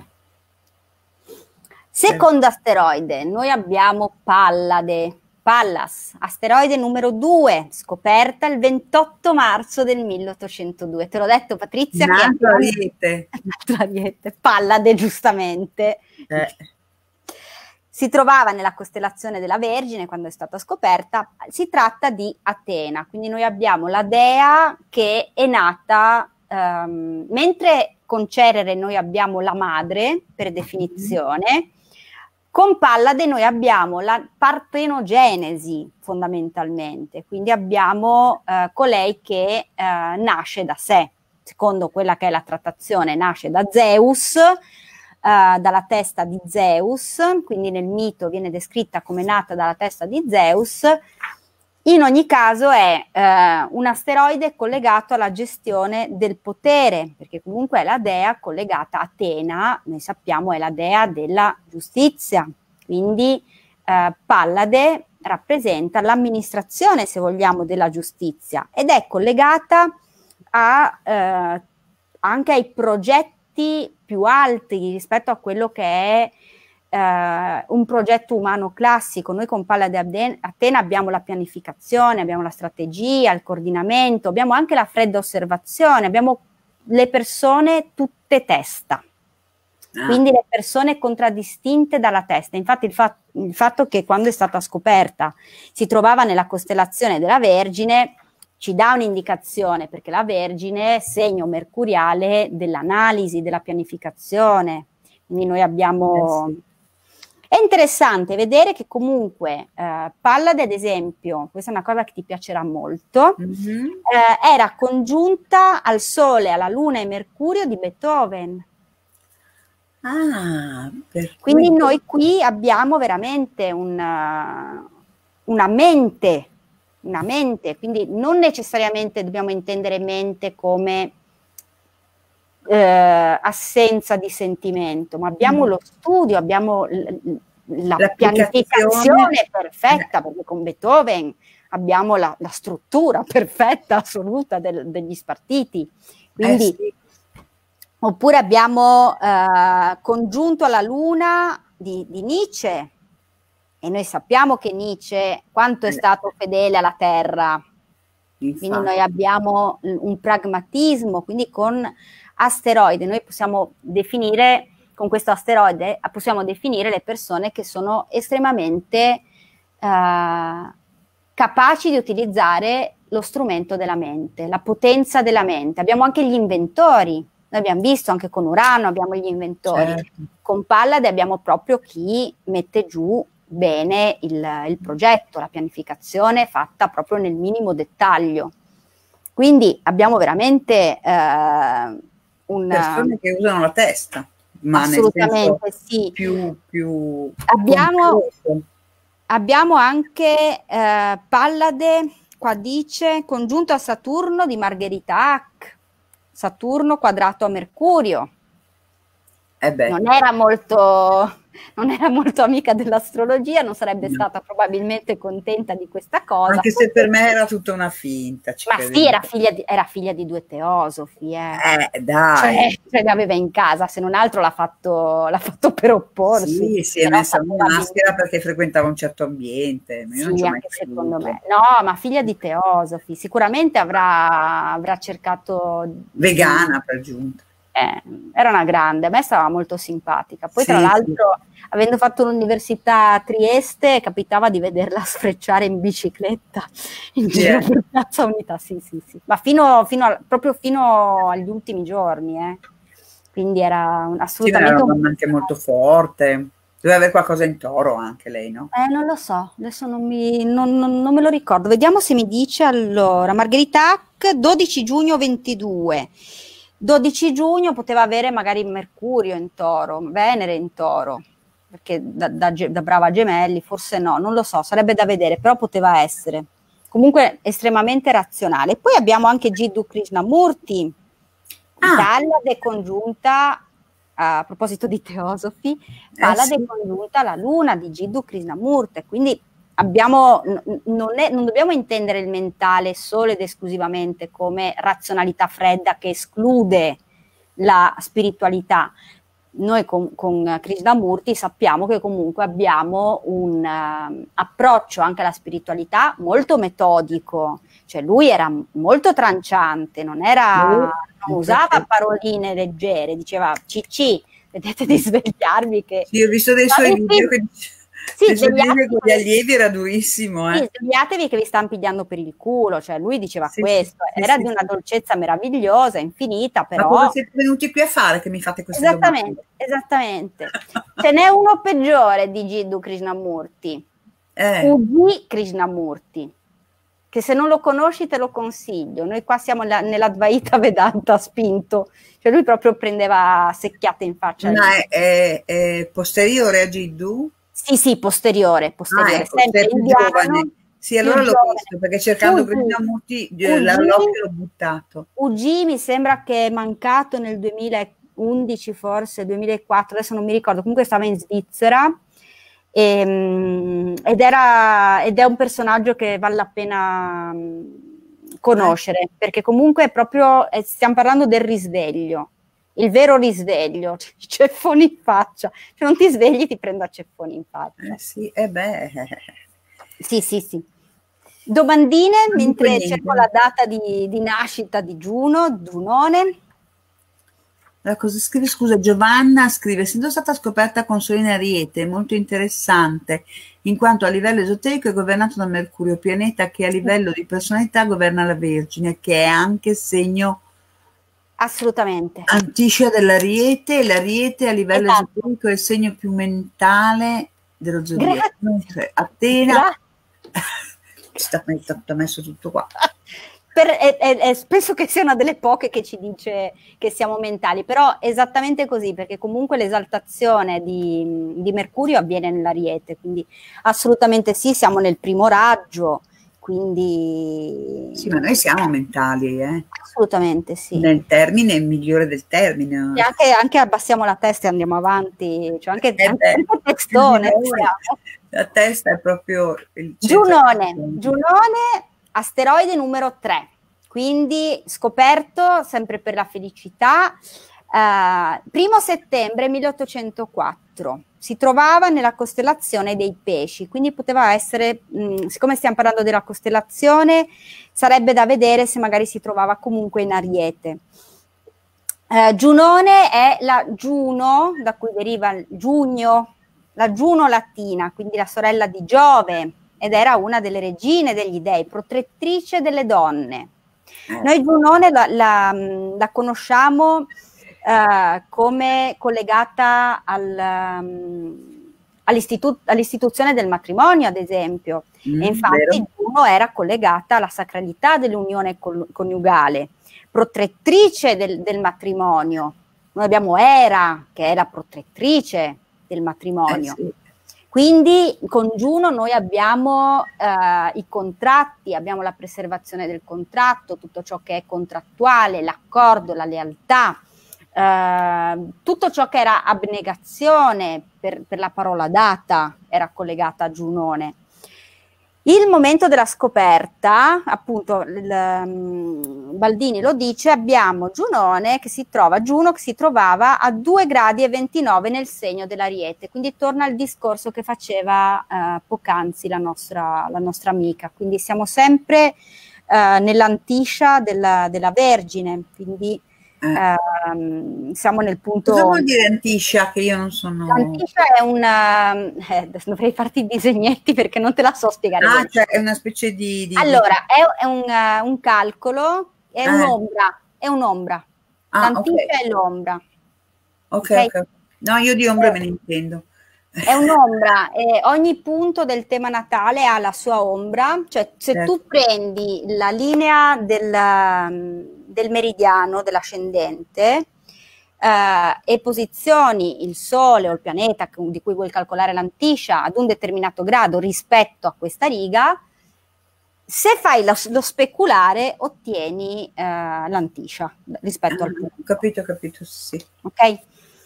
Secondo asteroide, noi abbiamo Pallade, Pallas, asteroide numero due, scoperta il ventotto marzo del milleottocentodue. Te l'ho detto, Patrizia, Un che altro Ariete. un altro Ariete, Pallade, giustamente. Eh. Si trovava nella costellazione della Vergine quando è stata scoperta. Si tratta di Atena, quindi noi abbiamo la dea che è nata, um, mentre con Cerere noi abbiamo la madre, per definizione, con Pallade noi abbiamo la partenogenesi fondamentalmente, quindi abbiamo uh, colei che uh, nasce da sé, secondo quella che è la trattazione, nasce da Zeus, Uh, dalla testa di Zeus, quindi nel mito viene descritta come nata dalla testa di Zeus. In ogni caso è uh, un asteroide collegato alla gestione del potere, perché comunque è la dea collegata a Atena, noi sappiamo è la dea della giustizia, quindi uh, Pallade rappresenta l'amministrazione, se vogliamo, della giustizia ed è collegata a, uh, anche ai progetti più alti rispetto a quello che è eh, un progetto umano classico. Noi con Pallade Atena abbiamo la pianificazione, abbiamo la strategia, il coordinamento, abbiamo anche la fredda osservazione, abbiamo le persone tutte testa. Quindi le persone contraddistinte dalla testa. Infatti il, fat- il fatto che quando è stata scoperta si trovava nella costellazione della Vergine ci dà un'indicazione, perché la Vergine è segno mercuriale dell'analisi, della pianificazione. Quindi noi abbiamo... Eh sì. È interessante vedere che comunque eh, Pallade, ad esempio, questa è una cosa che ti piacerà molto, mm-hmm. eh, era congiunta al Sole, alla Luna e Mercurio di Beethoven. Ah, per Quindi cui... noi qui abbiamo veramente una, una mente, una mente, quindi non necessariamente dobbiamo intendere mente come eh, assenza di sentimento, ma abbiamo mm. lo studio, abbiamo l- la pianificazione perfetta, perché con Beethoven abbiamo la, la struttura perfetta, assoluta del, degli spartiti. Quindi, eh sì. Oppure abbiamo eh, congiunto alla Luna di, di Nietzsche, e noi sappiamo che Nietzsche quanto è stato fedele alla Terra. Infatti. Quindi noi abbiamo un pragmatismo, quindi con asteroide noi possiamo definire, con questo asteroide possiamo definire le persone che sono estremamente eh, capaci di utilizzare lo strumento della mente, la potenza della mente. Abbiamo anche gli inventori. Noi abbiamo visto anche con Urano, abbiamo gli inventori. Certo. Con Pallade abbiamo proprio chi mette giù bene il, il progetto, la pianificazione fatta proprio nel minimo dettaglio. Quindi abbiamo veramente eh, un... persone che usano la testa, ma assolutamente nel senso sì. più, più abbiamo, abbiamo anche eh, Pallade, qua dice, congiunto a Saturno di Margherita Hack. Saturno quadrato a Mercurio. Eh beh. Non era molto... non era molto amica dell'astrologia, non sarebbe no. stata probabilmente contenta di questa cosa. Anche se per me era tutta una finta. Ci Ma credevo. sì, era figlia, di, era figlia di due teosofi, eh. Eh, dai. Cioè, cioè li aveva in casa, se non altro l'ha fatto, l'ha fatto per opporsi. Sì, si è messa una maschera perché frequentava un certo ambiente. Io sì, non ci ho mai anche creduto. secondo me. No, ma figlia di teosofi, sicuramente avrà, avrà cercato... Vegana per giunta. Eh, era una grande, a me stava molto simpatica. Poi Sì, tra l'altro, sì. avendo fatto l'università a Trieste, capitava di vederla sfrecciare in bicicletta in giro Yeah. per Piazza Unità, sì, sì, sì. Ma fino, fino a, proprio fino agli ultimi giorni, eh. Quindi era un, assolutamente... Sì, era un... anche molto forte. Doveva avere qualcosa in toro anche lei, no? Eh, non lo so, adesso non, mi, non, non, non me lo ricordo. Vediamo se mi dice, allora, Margherita Hack, dodici giugno ventidue. dodici giugno poteva avere magari Mercurio in toro, Venere in toro, perché da, da, da brava Gemelli, forse no, non lo so, sarebbe da vedere, però poteva essere. Comunque estremamente razionale. Poi abbiamo anche Jiddu Krishnamurti, Ah. Pallade congiunta, a proposito di teosofi, Pallade eh sì. congiunta la luna di Jiddu Krishnamurti, quindi abbiamo, non, è, non dobbiamo intendere il mentale solo ed esclusivamente come razionalità fredda che esclude la spiritualità. Noi con, con Krishnamurti sappiamo che comunque abbiamo un uh, approccio anche alla spiritualità molto metodico, cioè lui era molto tranciante, non, era, non usava paroline leggere, diceva cicci, vedete di svegliarvi che... Sì, ho visto dei suoi video che... Sì, con gli allievi era durissimo. Eh. Sì, svegliatevi che vi stanno pigliando per il culo, cioè lui diceva sì, questo, sì, era sì, di sì. una dolcezza meravigliosa, infinita, però... Ma cosa siete venuti qui a fare che mi fate queste esattamente, domande? Esattamente, ce n'è uno peggiore di Jiddu Krishnamurti, eh. U G Krishnamurti, che se non lo conosci te lo consiglio, noi qua siamo la, nell'Advaita Vedanta spinto, cioè lui proprio prendeva secchiate in faccia. Ma è, è, è posteriore a Jiddu? Sì, sì, posteriore, posteriore, ah, ecco, sempre più indiano, giovane. Sì, allora l'ho giovane. visto, perché cercando Krishnamurti l'occhio l'ho buttato. U G mi sembra che è mancato nel duemilaundici, forse, duemilaquattro, adesso non mi ricordo, comunque stava in Svizzera, e, ed, era, ed è un personaggio che vale la pena conoscere, eh. perché comunque è proprio, eh, stiamo parlando del risveglio, il vero risveglio, cioè, ceffoni in faccia, cioè non ti svegli ti prendo a ceffoni in faccia. Eh sì, e eh beh. Sì, sì, sì. Domandine, non mentre cerco la data di, di nascita di Giuno, Giunone. Allora, cosa scrive? Scusa, Giovanna scrive: essendo stata scoperta con Sole in Ariete, è molto interessante, in quanto a livello esoterico è governato da Mercurio, pianeta che a livello di personalità governa la Vergine, che è anche segno assolutamente antiscia dell'Ariete, e l'Ariete a livello esatto. esoterico è il segno più mentale dello zodiaco. Atena ci sta messo tutto qua. Per, è, è, è, penso che sia una delle poche che ci dice che siamo mentali, però esattamente così, perché comunque l'esaltazione di, di Mercurio avviene nell'Ariete, quindi assolutamente sì, siamo nel primo raggio, quindi... Sì, ma noi siamo mentali, eh? Assolutamente sì. Nel termine migliore del termine. E anche, anche abbassiamo la testa e andiamo avanti, cioè anche, eh anche, beh, anche testone. La testa è proprio il Giunone, Giunone, asteroide numero tre, quindi scoperto sempre per la felicità, eh, primo settembre milleottocentoquattro, si trovava nella costellazione dei Pesci, quindi poteva essere, mh, siccome stiamo parlando della costellazione, sarebbe da vedere se magari si trovava comunque in Ariete. Eh, Giunone è la Giuno, da cui deriva il Giugno, la Giuno latina, quindi la sorella di Giove, ed era una delle regine degli dei, protettrice delle donne. Noi Giunone la, la, la conosciamo uh, come collegata al, um, all'istitu- all'istituzione del matrimonio, ad esempio, mm, e infatti vero. Giuno era collegata alla sacralità dell'unione coniugale, protettrice del, del matrimonio. Noi abbiamo Era, che è la protettrice del matrimonio. Eh sì. Quindi con Giuno noi abbiamo eh, i contratti, abbiamo la preservazione del contratto, tutto ciò che è contrattuale, l'accordo, la lealtà, eh, tutto ciò che era abnegazione per, per la parola data era collegata a Giunone. Il momento della scoperta, appunto, il, um, Baldini lo dice, abbiamo Giunone che si trova, Giuno che si trovava a due gradi e ventinove nel segno dell'Ariete, quindi torna al discorso che faceva uh, poc'anzi la nostra, la nostra amica, quindi siamo sempre uh, nell'antiscia della, della Vergine, quindi Eh. uh, siamo nel punto... Cosa vuol dire antiscia? Che io non sono... L'antiscia è una... Eh, dovrei farti i disegnetti perché non te la so spiegare. Ah, bene. cioè è una specie di... di allora, è, è un, uh, un calcolo, è eh. un'ombra, è un'ombra. Ah, L'antiscia okay. è l'ombra. Ok, okay? ok. No, io di ombre eh, me ne intendo. È un'ombra, e ogni punto del tema natale ha la sua ombra, cioè se Certo. tu prendi la linea del, del meridiano, dell'ascendente, Uh, e posizioni il Sole o il pianeta di cui vuoi calcolare l'antiscia ad un determinato grado rispetto a questa riga, se fai lo, lo speculare ottieni uh, l'antiscia rispetto ah, al punto. Ho capito, ho capito, sì. Ok?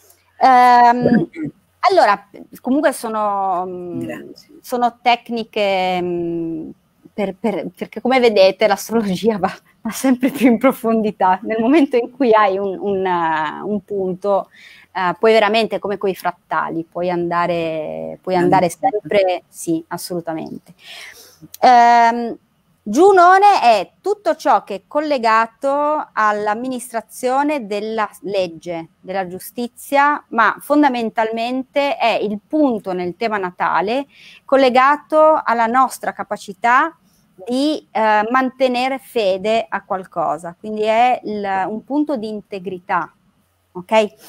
Um, allora, comunque sono, sono tecniche um, per, per, perché come vedete l'astrologia va ma sempre più in profondità. Nel momento in cui hai un, un, uh, un punto, uh, puoi veramente, come coi frattali, puoi andare, puoi andare sempre, sì, assolutamente. Um, Giunone è tutto ciò che è collegato all'amministrazione della legge, della giustizia, ma fondamentalmente è il punto nel tema natale collegato alla nostra capacità di eh, mantenere fede a qualcosa, quindi è il, un punto di integrità, ok?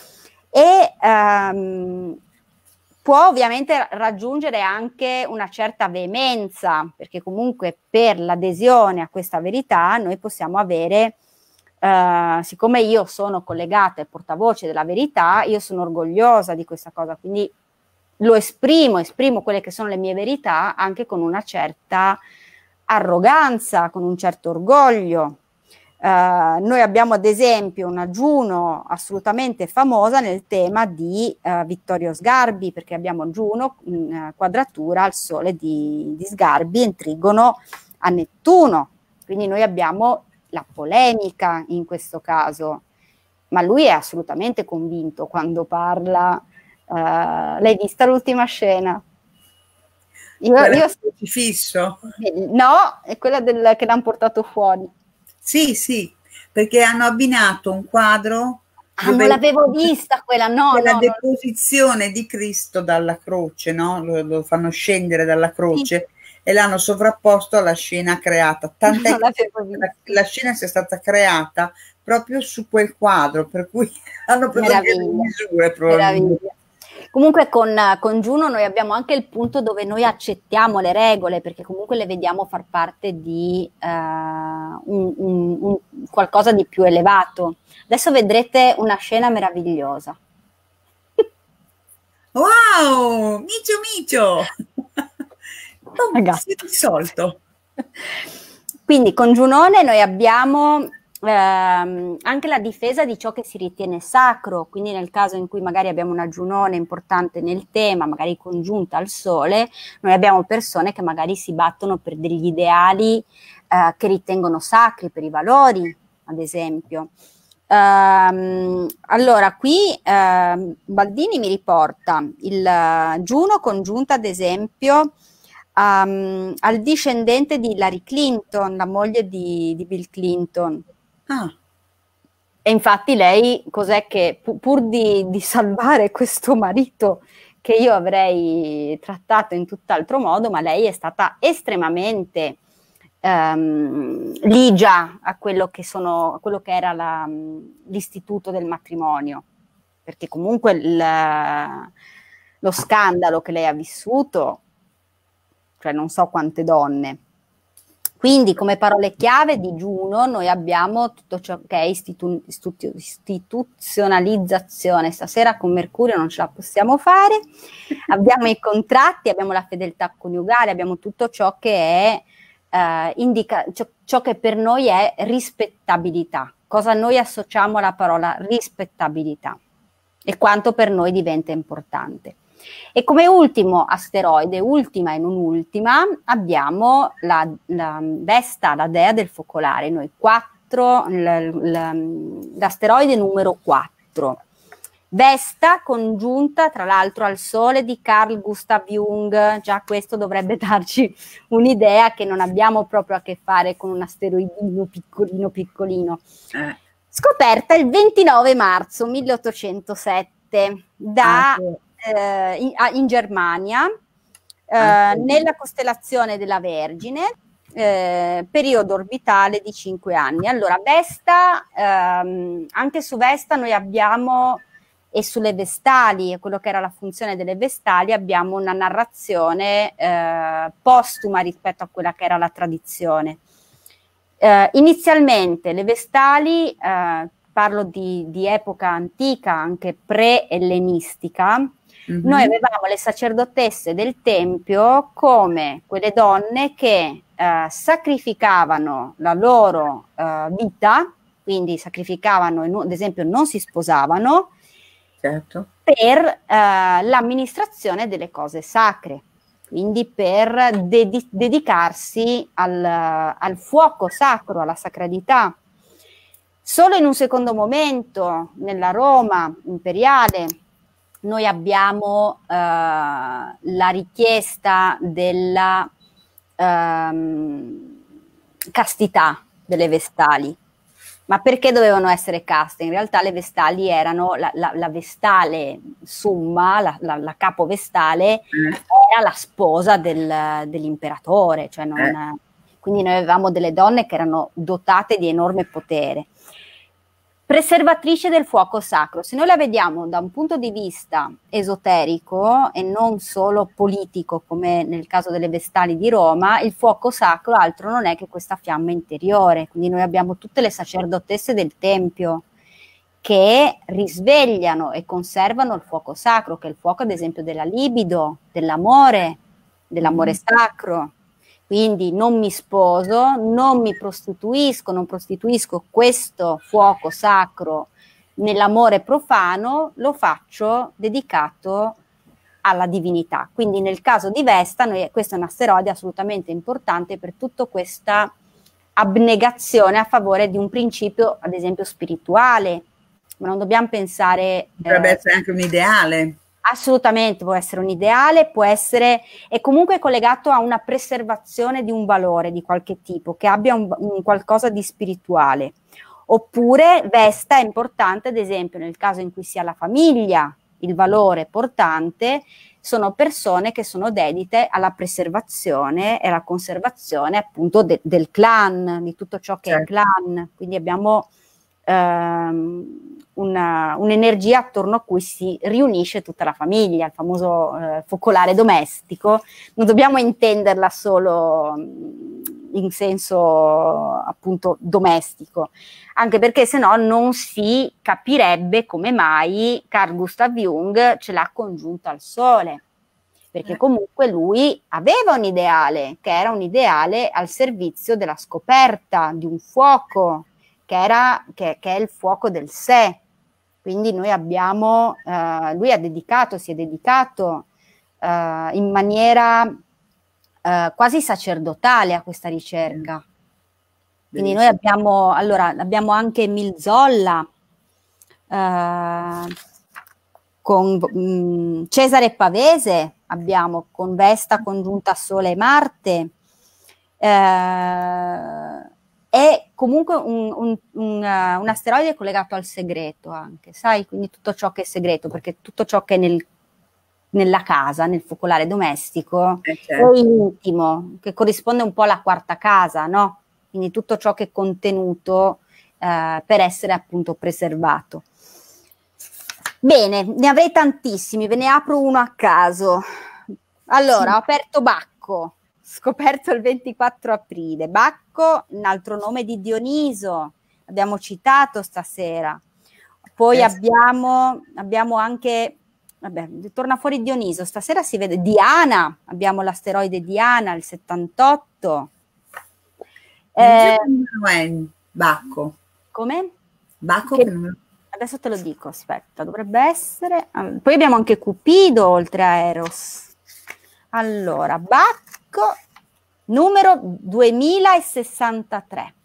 E ehm, può ovviamente raggiungere anche una certa veemenza, perché comunque per l'adesione a questa verità noi possiamo avere, eh, siccome io sono collegata e portavoce della verità, io sono orgogliosa di questa cosa, quindi lo esprimo, esprimo quelle che sono le mie verità anche con una certa arroganza, con un certo orgoglio. Uh, noi abbiamo ad esempio una Giuno assolutamente famosa nel tema di uh, Vittorio Sgarbi, perché abbiamo Giuno in uh, quadratura al Sole di, di Sgarbi in trigono a Nettuno, quindi noi abbiamo la polemica in questo caso, ma lui è assolutamente convinto quando parla. Uh, l'hai vista l'ultima scena? Io, io crocifisso? No, è quella del, che l'hanno portato fuori. Sì, sì, perché hanno abbinato un quadro. Ah, non l'avevo vista quella, no, la no. deposizione no. di Cristo dalla croce, no? Lo, lo fanno scendere dalla croce sì. e l'hanno sovrapposto alla scena creata. Tant'è che la, la scena sia stata creata proprio su quel quadro, per cui hanno preso delle misure probabilmente. Comunque con, con Giuno noi abbiamo anche il punto dove noi accettiamo le regole, perché comunque le vediamo far parte di uh, un, un, un qualcosa di più elevato. Adesso vedrete una scena meravigliosa. Wow, micio micio! Oh, si è risolto. Quindi con Giunone noi abbiamo ehm, anche la difesa di ciò che si ritiene sacro, quindi nel caso in cui magari abbiamo una Giunone importante nel tema, magari congiunta al Sole, noi abbiamo persone che magari si battono per degli ideali eh, che ritengono sacri, per i valori, ad esempio. Um, allora qui uh, Baldini mi riporta il uh, Giuno congiunta ad esempio um, al discendente di Hillary Clinton, la moglie di, di Bill Clinton. Ah. E infatti lei cos'è che pu pur di, di salvare questo marito che io avrei trattato in tutt'altro modo, ma lei è stata estremamente Um, ligia a quello che, sono, a quello che era l'istituto del matrimonio, perché comunque il, lo scandalo che lei ha vissuto, cioè non so quante donne. Quindi come parole chiave di Giuno noi abbiamo tutto ciò che è istitu istitu istituzionalizzazione. Stasera con Mercurio non ce la possiamo fare, abbiamo i contratti, abbiamo la fedeltà coniugale, abbiamo tutto ciò che è eh, indica ciò, ciò che per noi è rispettabilità, cosa noi associamo alla parola rispettabilità e quanto per noi diventa importante. E come ultimo asteroide, ultima e non ultima, abbiamo la, la Vesta, la dea del focolare, noi quattro, l'asteroide numero quattro. Vesta congiunta tra l'altro al Sole di Carl Gustav Jung, già questo dovrebbe darci un'idea che non abbiamo proprio a che fare con un asteroidino piccolino piccolino. Eh. Scoperta il ventinove marzo milleottocentosette da, ah, sì. eh, in, in Germania, eh, ah, sì. nella costellazione della Vergine, eh, periodo orbitale di cinque anni. Allora, Vesta, ehm, anche su Vesta noi abbiamo, e sulle Vestali, quello che era la funzione delle Vestali, abbiamo una narrazione eh, postuma rispetto a quella che era la tradizione. Uh, inizialmente le Vestali, uh, parlo di, di epoca antica, anche pre-ellenistica, mm-hmm. noi avevamo le sacerdotesse del Tempio come quelle donne che uh, sacrificavano la loro uh, vita, quindi sacrificavano, ad esempio non si sposavano, certo. per uh, l'amministrazione delle cose sacre. Quindi per ded- dedicarsi al, al fuoco sacro, alla sacralità. Solo in un secondo momento, nella Roma imperiale, noi abbiamo eh, la richiesta della ehm, castità delle Vestali. Ma perché dovevano essere caste? In realtà le Vestali erano la, la, la Vestale Summa, la, la, la capo Vestale, mm. era la sposa del, dell'imperatore, cioè non, eh. quindi noi avevamo delle donne che erano dotate di enorme potere. Preservatrice del fuoco sacro. Se noi la vediamo da un punto di vista esoterico e non solo politico, come nel caso delle Vestali di Roma, il fuoco sacro altro non è che questa fiamma interiore. Quindi noi abbiamo tutte le sacerdotesse del Tempio che risvegliano e conservano il fuoco sacro, che è il fuoco ad esempio della libido, dell'amore, dell'amore mm. sacro. Quindi non mi sposo, non mi prostituisco, non prostituisco questo fuoco sacro nell'amore profano, lo faccio dedicato alla divinità. Quindi nel caso di Vesta, noi, questo è un asteroide assolutamente importante per tutta questa abnegazione a favore di un principio, ad esempio, spirituale. Ma non dobbiamo pensare... Potrebbe eh, essere anche un ideale. Assolutamente, può essere un ideale, può essere, è comunque collegato a una preservazione di un valore di qualche tipo, che abbia un, un qualcosa di spirituale. Oppure Vesta è importante, ad esempio, nel caso in cui sia la famiglia, il valore portante, sono persone che sono dedite alla preservazione e alla conservazione appunto de, del clan, di tutto ciò che certo. è clan. Quindi abbiamo ehm, una, un'energia attorno a cui si riunisce tutta la famiglia, il famoso eh, focolare domestico. Non dobbiamo intenderla solo in senso appunto domestico, anche perché se no non si capirebbe come mai Carl Gustav Jung ce l'ha congiunta al Sole, perché comunque lui aveva un ideale, che era un ideale al servizio della scoperta di un fuoco, che, era, che, che è il fuoco del sé. Quindi noi abbiamo, eh, lui ha dedicato, si è dedicato eh, in maniera eh, quasi sacerdotale a questa ricerca. Quindi noi abbiamo, allora, abbiamo anche Émile Zolla, eh, con mh, Cesare Pavese, abbiamo con Vesta congiunta a Sole e Marte, eh, è comunque un, un, un, uh, un asteroide collegato al segreto anche, sai? Quindi tutto ciò che è segreto, perché tutto ciò che è nel, nella casa, nel focolare domestico, eh certo. è intimo, che corrisponde un po' alla quarta casa, no? Quindi tutto ciò che è contenuto uh, per essere appunto preservato. Bene, ne avrei tantissimi, ve ne apro uno a caso. Allora, sì. ho aperto Bacco. Scoperto il ventiquattro aprile. Bacco, un altro nome di Dioniso, abbiamo citato stasera. Poi yes. abbiamo, abbiamo anche, vabbè, torna fuori Dioniso, stasera si vede Diana, abbiamo l'asteroide Diana, il settantotto. Eh, Bacco. come? Bacco Che, che numero... adesso te lo dico, aspetta, dovrebbe essere... Poi abbiamo anche Cupido oltre a Eros. Allora, Bacco, numero duemilasessantatré.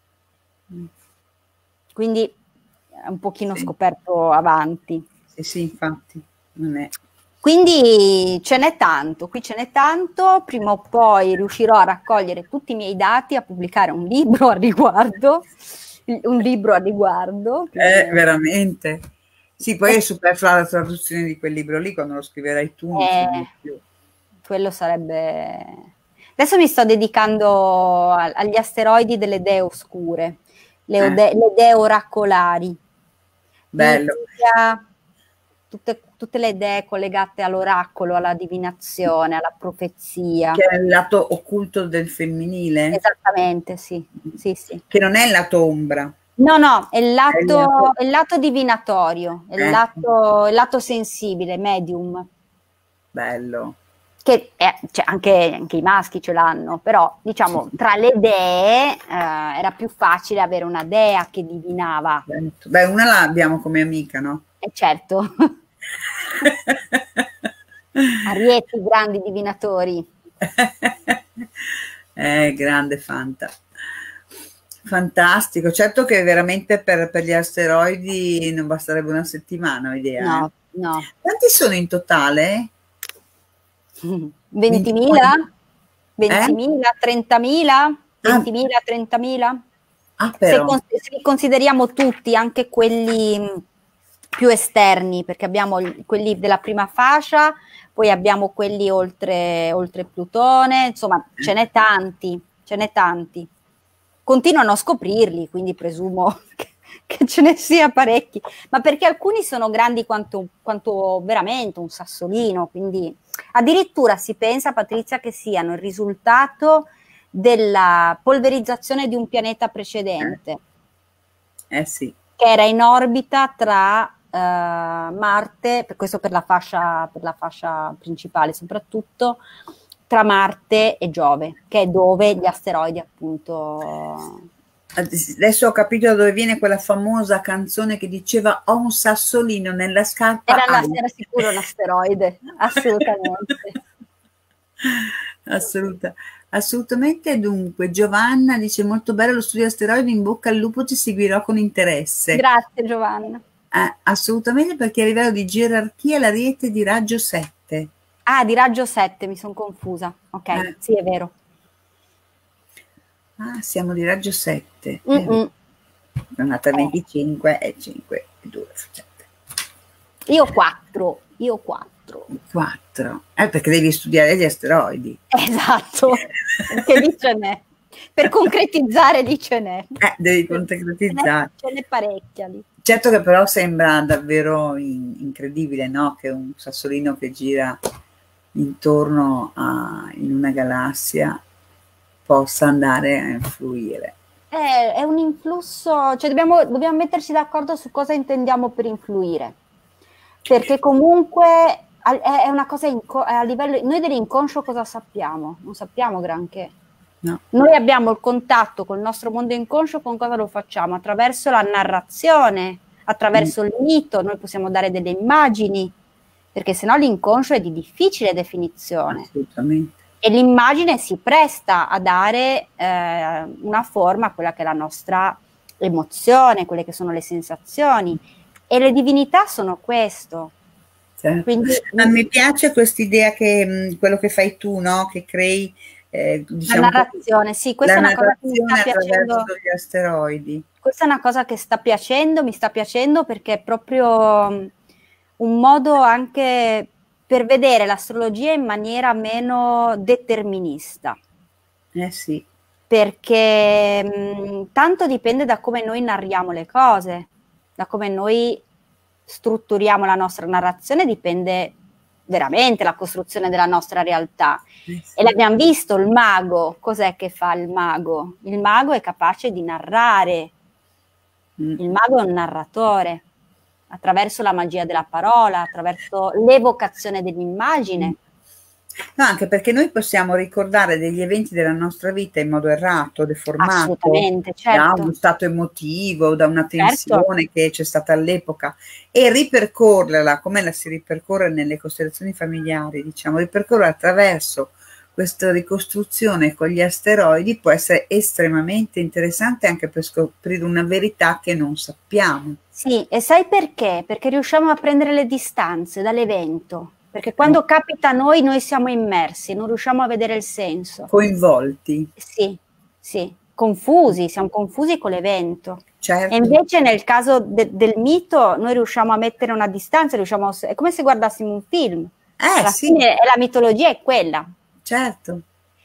Quindi è un pochino sì. scoperto avanti. Sì, sì, infatti, non è... Quindi ce n'è tanto, qui ce n'è tanto, prima o poi riuscirò a raccogliere tutti i miei dati, a pubblicare un libro a riguardo, un libro a riguardo. Eh, veramente. Sì, poi è superflua la traduzione di quel libro lì, quando lo scriverai tu non eh, serve più. Quello sarebbe... Adesso mi sto dedicando a, agli asteroidi delle dee oscure, le, Eh. ode, le dee oracolari. Bello. Inizià, tutte, tutte le idee collegate all'oracolo, alla divinazione, alla profezia. Che è il lato occulto del femminile. Esattamente, sì. Sì, sì. Che non è il lato ombra. No, no, è il lato, è il lato... è il lato divinatorio, è il, eh. lato, il lato sensibile, medium. Bello. Che è, cioè, anche, anche i maschi ce l'hanno, però diciamo tra le dee eh, era più facile avere una dea che divinava. Beh, una l'abbiamo come amica, no? E certo. Arieti, grandi divinatori. Eh, grande Fanta. Fantastico. Certo che veramente per, per gli asteroidi non basterebbe una settimana, ho idea. No, eh? no. Quanti sono in totale? ventimila? ventimila? Eh? trentamila? ventimila? trentamila? Ah, però. Se, se consideriamo tutti, anche quelli più esterni, perché abbiamo quelli della prima fascia, poi abbiamo quelli oltre, oltre Plutone, insomma ce n'è tanti, ce n'è tanti. Continuano a scoprirli, quindi presumo che, che ce ne sia parecchi, ma perché alcuni sono grandi quanto, quanto veramente un sassolino, quindi addirittura si pensa, Patrizia, che siano il risultato della polverizzazione di un pianeta precedente. Eh, eh sì. Che era in orbita tra uh, Marte, per questo per la fascia, per la fascia principale soprattutto, tra Marte e Giove, che è dove gli asteroidi appunto... Adesso ho capito da dove viene quella famosa canzone che diceva ho un sassolino nella scarpa. Era, una, era sicuro un asteroide, assolutamente. Assoluta, assolutamente. Dunque, Giovanna dice molto bello lo studio asteroidi, in bocca al lupo, ti seguirò con interesse. Grazie Giovanna. Eh, assolutamente, perché a livello di gerarchia l'Ariete è di raggio sette. Ah, di raggio sette, mi sono confusa. Ok, eh. Sì, è vero. Ah, siamo di raggio sette. Mm-mm. Sono nata a venticinque e cinque e due. sette. Io quattro, io quattro. quattro. Eh, perché devi studiare gli asteroidi. Esatto, perché lì ce n'è. Per concretizzare lì ce n'è. Eh, devi concretizzare. Ce n'è parecchia lì. Certo che però sembra davvero in, incredibile, no? Che un sassolino che gira intorno a in una galassia possa andare a influire. È, è un influsso, cioè dobbiamo, dobbiamo metterci d'accordo su cosa intendiamo per influire, perché comunque è una cosa a livello, noi dell'inconscio cosa sappiamo? Non sappiamo granché. No. Noi abbiamo il contatto col nostro mondo inconscio, con cosa lo facciamo? Attraverso la narrazione, attraverso mm. il mito, noi possiamo dare delle immagini, perché sennò l'inconscio è di difficile definizione. Assolutamente. E l'immagine si presta a dare eh, una forma a quella che è la nostra emozione, quelle che sono le sensazioni. E le divinità sono questo. Certo. Quindi, ma mi piace quest'idea che mh, quello che fai tu, no? Che crei eh, diciamo, la narrazione, sì, questa è una cosa che mi sta piacendo. Gli asteroidi. Questa è una cosa che sta piacendo, mi sta piacendo perché è proprio um, un modo anche per vedere l'astrologia in maniera meno determinista. Eh sì. Perché mh, tanto dipende da come noi narriamo le cose, da come noi strutturiamo la nostra narrazione, dipende veramente la costruzione della nostra realtà. Eh sì. E l'abbiamo visto, il mago, cos'è che fa il mago? Il mago è capace di narrare, mm. il mago è un narratore, attraverso la magia della parola, attraverso l'evocazione dell'immagine. No, anche perché noi possiamo ricordare degli eventi della nostra vita in modo errato, deformato, Assolutamente, da certo. uno stato emotivo, da una Certo. tensione che c'è stata all'epoca, e ripercorrerla, come la si ripercorre nelle costellazioni familiari, diciamo, ripercorrere attraverso questa ricostruzione con gli asteroidi può essere estremamente interessante anche per scoprire una verità che non sappiamo. Sì, e sai perché? Perché riusciamo a prendere le distanze dall'evento, perché quando capita a noi, noi siamo immersi, non riusciamo a vedere il senso. Coinvolti. Sì, sì, confusi, siamo confusi con l'evento. Certo. E invece nel caso de del mito noi riusciamo a mettere una distanza, riusciamo a è come se guardassimo un film. Eh, Alla sì. fine la mitologia è quella. Certo.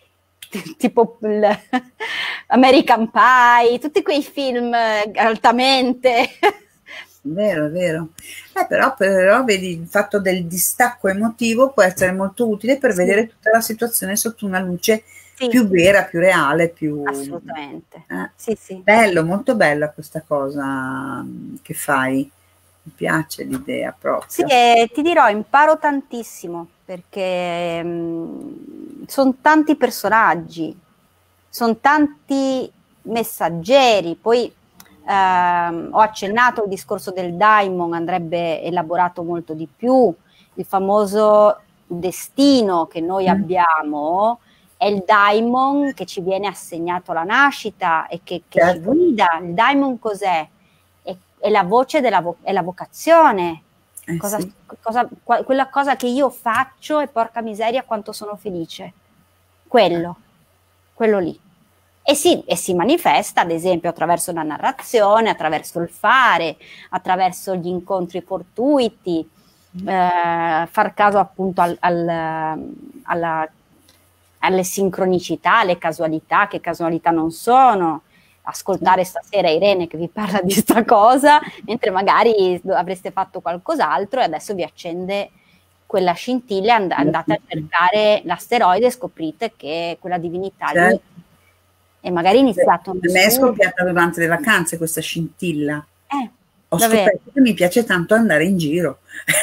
Tipo il American Pie, tutti quei film altamente. Vero, è vero. Eh, però, però vedi, il fatto del distacco emotivo può essere molto utile per Sì. vedere tutta la situazione sotto una luce Sì. più vera, più reale, più... Assolutamente. Eh. Sì, sì. Bello, molto bella questa cosa che fai. Mi piace l'idea proprio. Sì, e ti dirò, imparo tantissimo perché mh, sono tanti personaggi, sono tanti messaggeri. Poi ehm, ho accennato il discorso del daimon, andrebbe elaborato molto di più. Il famoso destino che noi Mm. abbiamo è il daimon che ci viene assegnato alla nascita e che, che Certo. ci guida. Il daimon cos'è? È la voce della vo- è la vocazione, Eh, cosa, sì. cosa, qua- quella cosa che io faccio e porca miseria quanto sono felice, quello, quello lì. E si, e si manifesta ad esempio attraverso la narrazione, attraverso il fare, attraverso gli incontri fortuiti, eh, far caso appunto al, al, alla, alle sincronicità, alle casualità, che casualità non sono, ascoltare stasera Irene che vi parla di sta cosa, mentre magari avreste fatto qualcos'altro e adesso vi accende quella scintilla, and- andate a cercare l'asteroide e scoprite che quella divinità Certo. lì e magari iniziato uno A me è studio. scoppiata durante le vacanze questa scintilla. Eh, Ho davvero? scoperto che mi piace tanto andare in giro.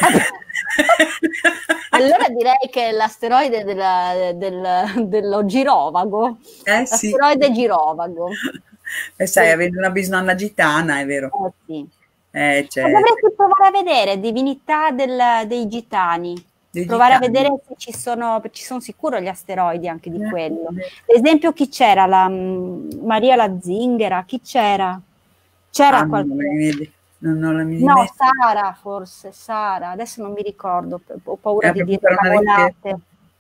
Allora direi che l'asteroide della- del- dello girovago, Eh sì. l'asteroide girovago. E sai, avendo una bisnonna gitana, è vero. Eh sì. Eh, Ma c'è, dovresti provare a vedere Divinità del- dei Gitani, dei provare a gitani. vedere se ci sono, ci sono sicuro gli asteroidi anche di Eh, quello. eh. Ad esempio chi c'era? La, mm, Maria la Zinghera, chi c'era? C'era Ah, non ho qualche... la minima idea. Non ho la minima No, idea. Sara forse, Sara, adesso non mi ricordo, ho paura Era di proprio dire per una ricerca. cavolate.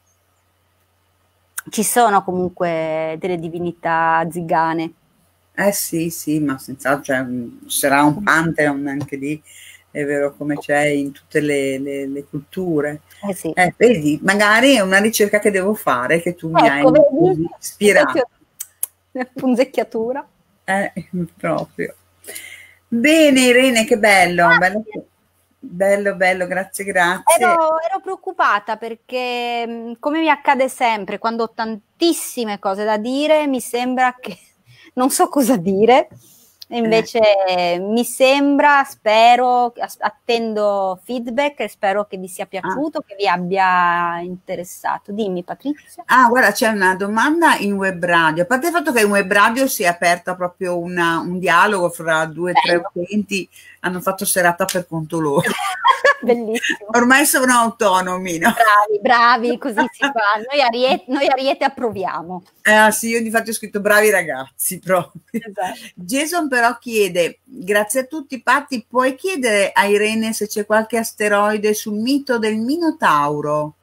Ci sono comunque delle divinità zigane. Eh sì, sì, ma senz'altro cioè, mh, sarà un pantheon anche lì, è vero, come c'è in tutte le, le- le culture. Eh sì. Eh, vedi, magari è una ricerca che devo fare, che tu mi Ecco, hai vedi? così ispirato. Punzecchiatura. Eh, proprio. Bene, Irene, che bello, bello, Grazie. bello, bello, grazie, grazie. Ero, ero preoccupata perché, mh, come mi accade sempre, quando ho tantissime cose da dire, mi sembra che non so cosa dire. E invece eh, mi sembra, spero, as- attendo feedback e spero che vi sia piaciuto, che vi abbia interessato. Dimmi, Patrizia. Ah, guarda, c'è una domanda in web radio. A parte il fatto che in web radio si è aperta proprio una- un dialogo fra due o tre Bello. utenti, hanno fatto serata per conto loro. Bellissimo. Ormai sono autonomi, no? Bravi, bravi, così si fa. Noi a Riete, noi a Riete approviamo. Eh sì, io infatti ho scritto bravi ragazzi proprio. Esatto. Jason però chiede, grazie a tutti Patti, puoi chiedere a Irene se c'è qualche asteroide sul mito del Minotauro?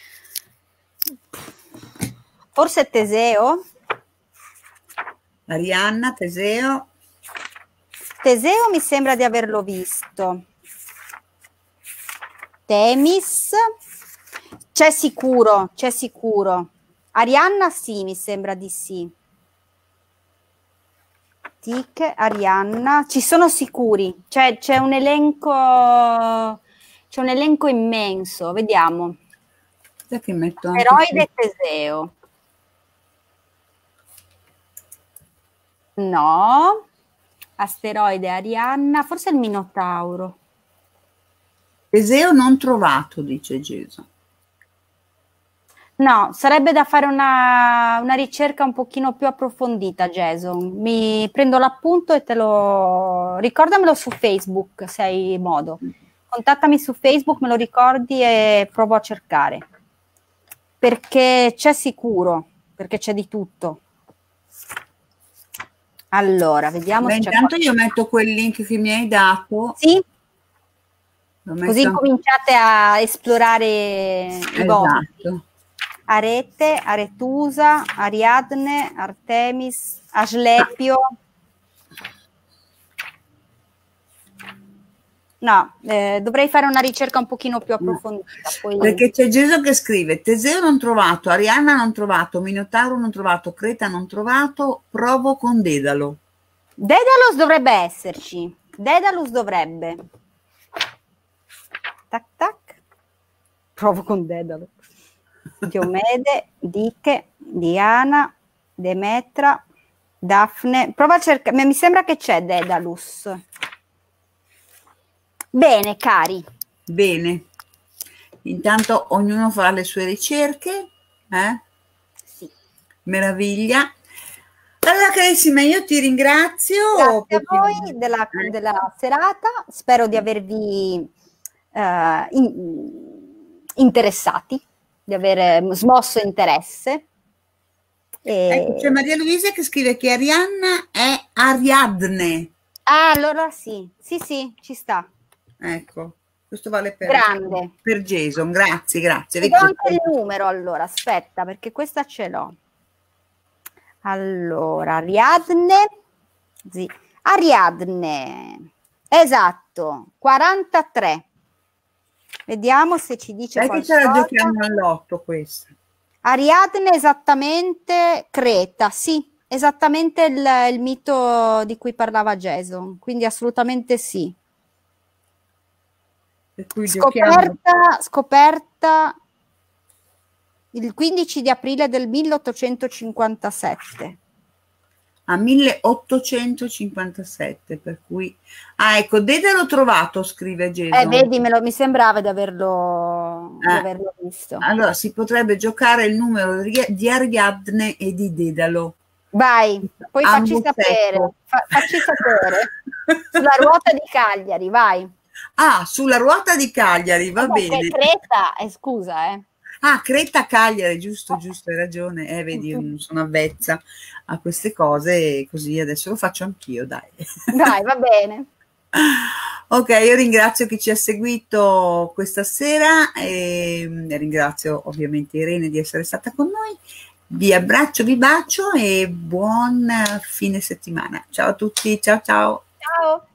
Forse Teseo? Arianna, Teseo? Teseo mi sembra di averlo visto. Temis? C'è sicuro, c'è sicuro. Arianna sì, mi sembra di sì. Tic, Arianna, ci sono sicuri. C'è, c'è un elenco, c'è un elenco immenso. Vediamo. Che metto anche Asteroide qui. Teseo. No. Asteroide Arianna, forse il Minotauro. Teseo non trovato, dice Jason. No, sarebbe da fare una, una ricerca un pochino più approfondita, Jason. Mi prendo l'appunto e te lo... Ricordamelo su Facebook, se hai modo. Contattami su Facebook, me lo ricordi e provo a cercare. Perché c'è sicuro, perché c'è di tutto. Allora, vediamo Beh, se c'è intanto qualcosa. io metto quel link che mi hai dato. Sì? Lo metto Così anche... cominciate a esplorare i vostri. Esatto. Arete, Aretusa, Ariadne, Artemis, Asclepio. No, eh, dovrei fare una ricerca un pochino più approfondita. Poi... Perché c'è Gesù che scrive: Teseo non trovato, Arianna non trovato, Minotauro non trovato, Creta non trovato, provo con Dedalo. Daedalus dovrebbe esserci. Daedalus dovrebbe. Tac tac. Provo con Dedalo. Diomede, Diche, Diana, Demetra, Daphne. Prova a cercare. Mi sembra che c'è Daedalus. Bene, cari. Bene. Intanto ognuno farà le sue ricerche. Eh? Sì. Meraviglia. Allora, carissima, io ti ringrazio. Grazie a voi della, della serata. Spero di avervi eh, in, interessati, di aver smosso interesse. E... Ecco, c'è Maria Luisa che scrive che Arianna è Ariadne. Ah, allora sì, sì, sì, ci sta. Ecco, questo vale per, Grande. per Jason. Grazie, grazie. Ti do anche il numero, allora, aspetta, perché questa ce l'ho. Allora, Ariadne, sì. Ariadne, esatto, quarantatré. Vediamo se ci dice Dai qualcosa. che ce la giochiamo all'otto questa. Ariadne esattamente Creta, sì, esattamente il, il mito di cui parlava Jason, quindi assolutamente sì. Per cui Scoperta, scoperta il quindici di aprile del milleottocentocinquantasette. A milleottocentocinquantasette, per cui... Ah, ecco, Dedalo trovato, scrive Jason. Eh, vedi, me lo, mi sembrava di averlo, eh, di averlo visto. Allora, si potrebbe giocare il numero di Ariadne e di Dedalo. Vai, poi facci sapere, fa, facci sapere. Sulla ruota di Cagliari, vai. Ah, sulla ruota di Cagliari, va Vabbè, bene. Creta, eh, scusa, eh. Ah, Creta Cagliari, giusto, giusto, hai ragione. Eh, vedi, io non sono avvezza a queste cose, così adesso lo faccio anch'io, dai. Dai, va bene. Ok, io ringrazio chi ci ha seguito questa sera e ringrazio ovviamente Irene di essere stata con noi. Vi abbraccio, vi bacio e buon fine settimana. Ciao a tutti, ciao ciao. Ciao.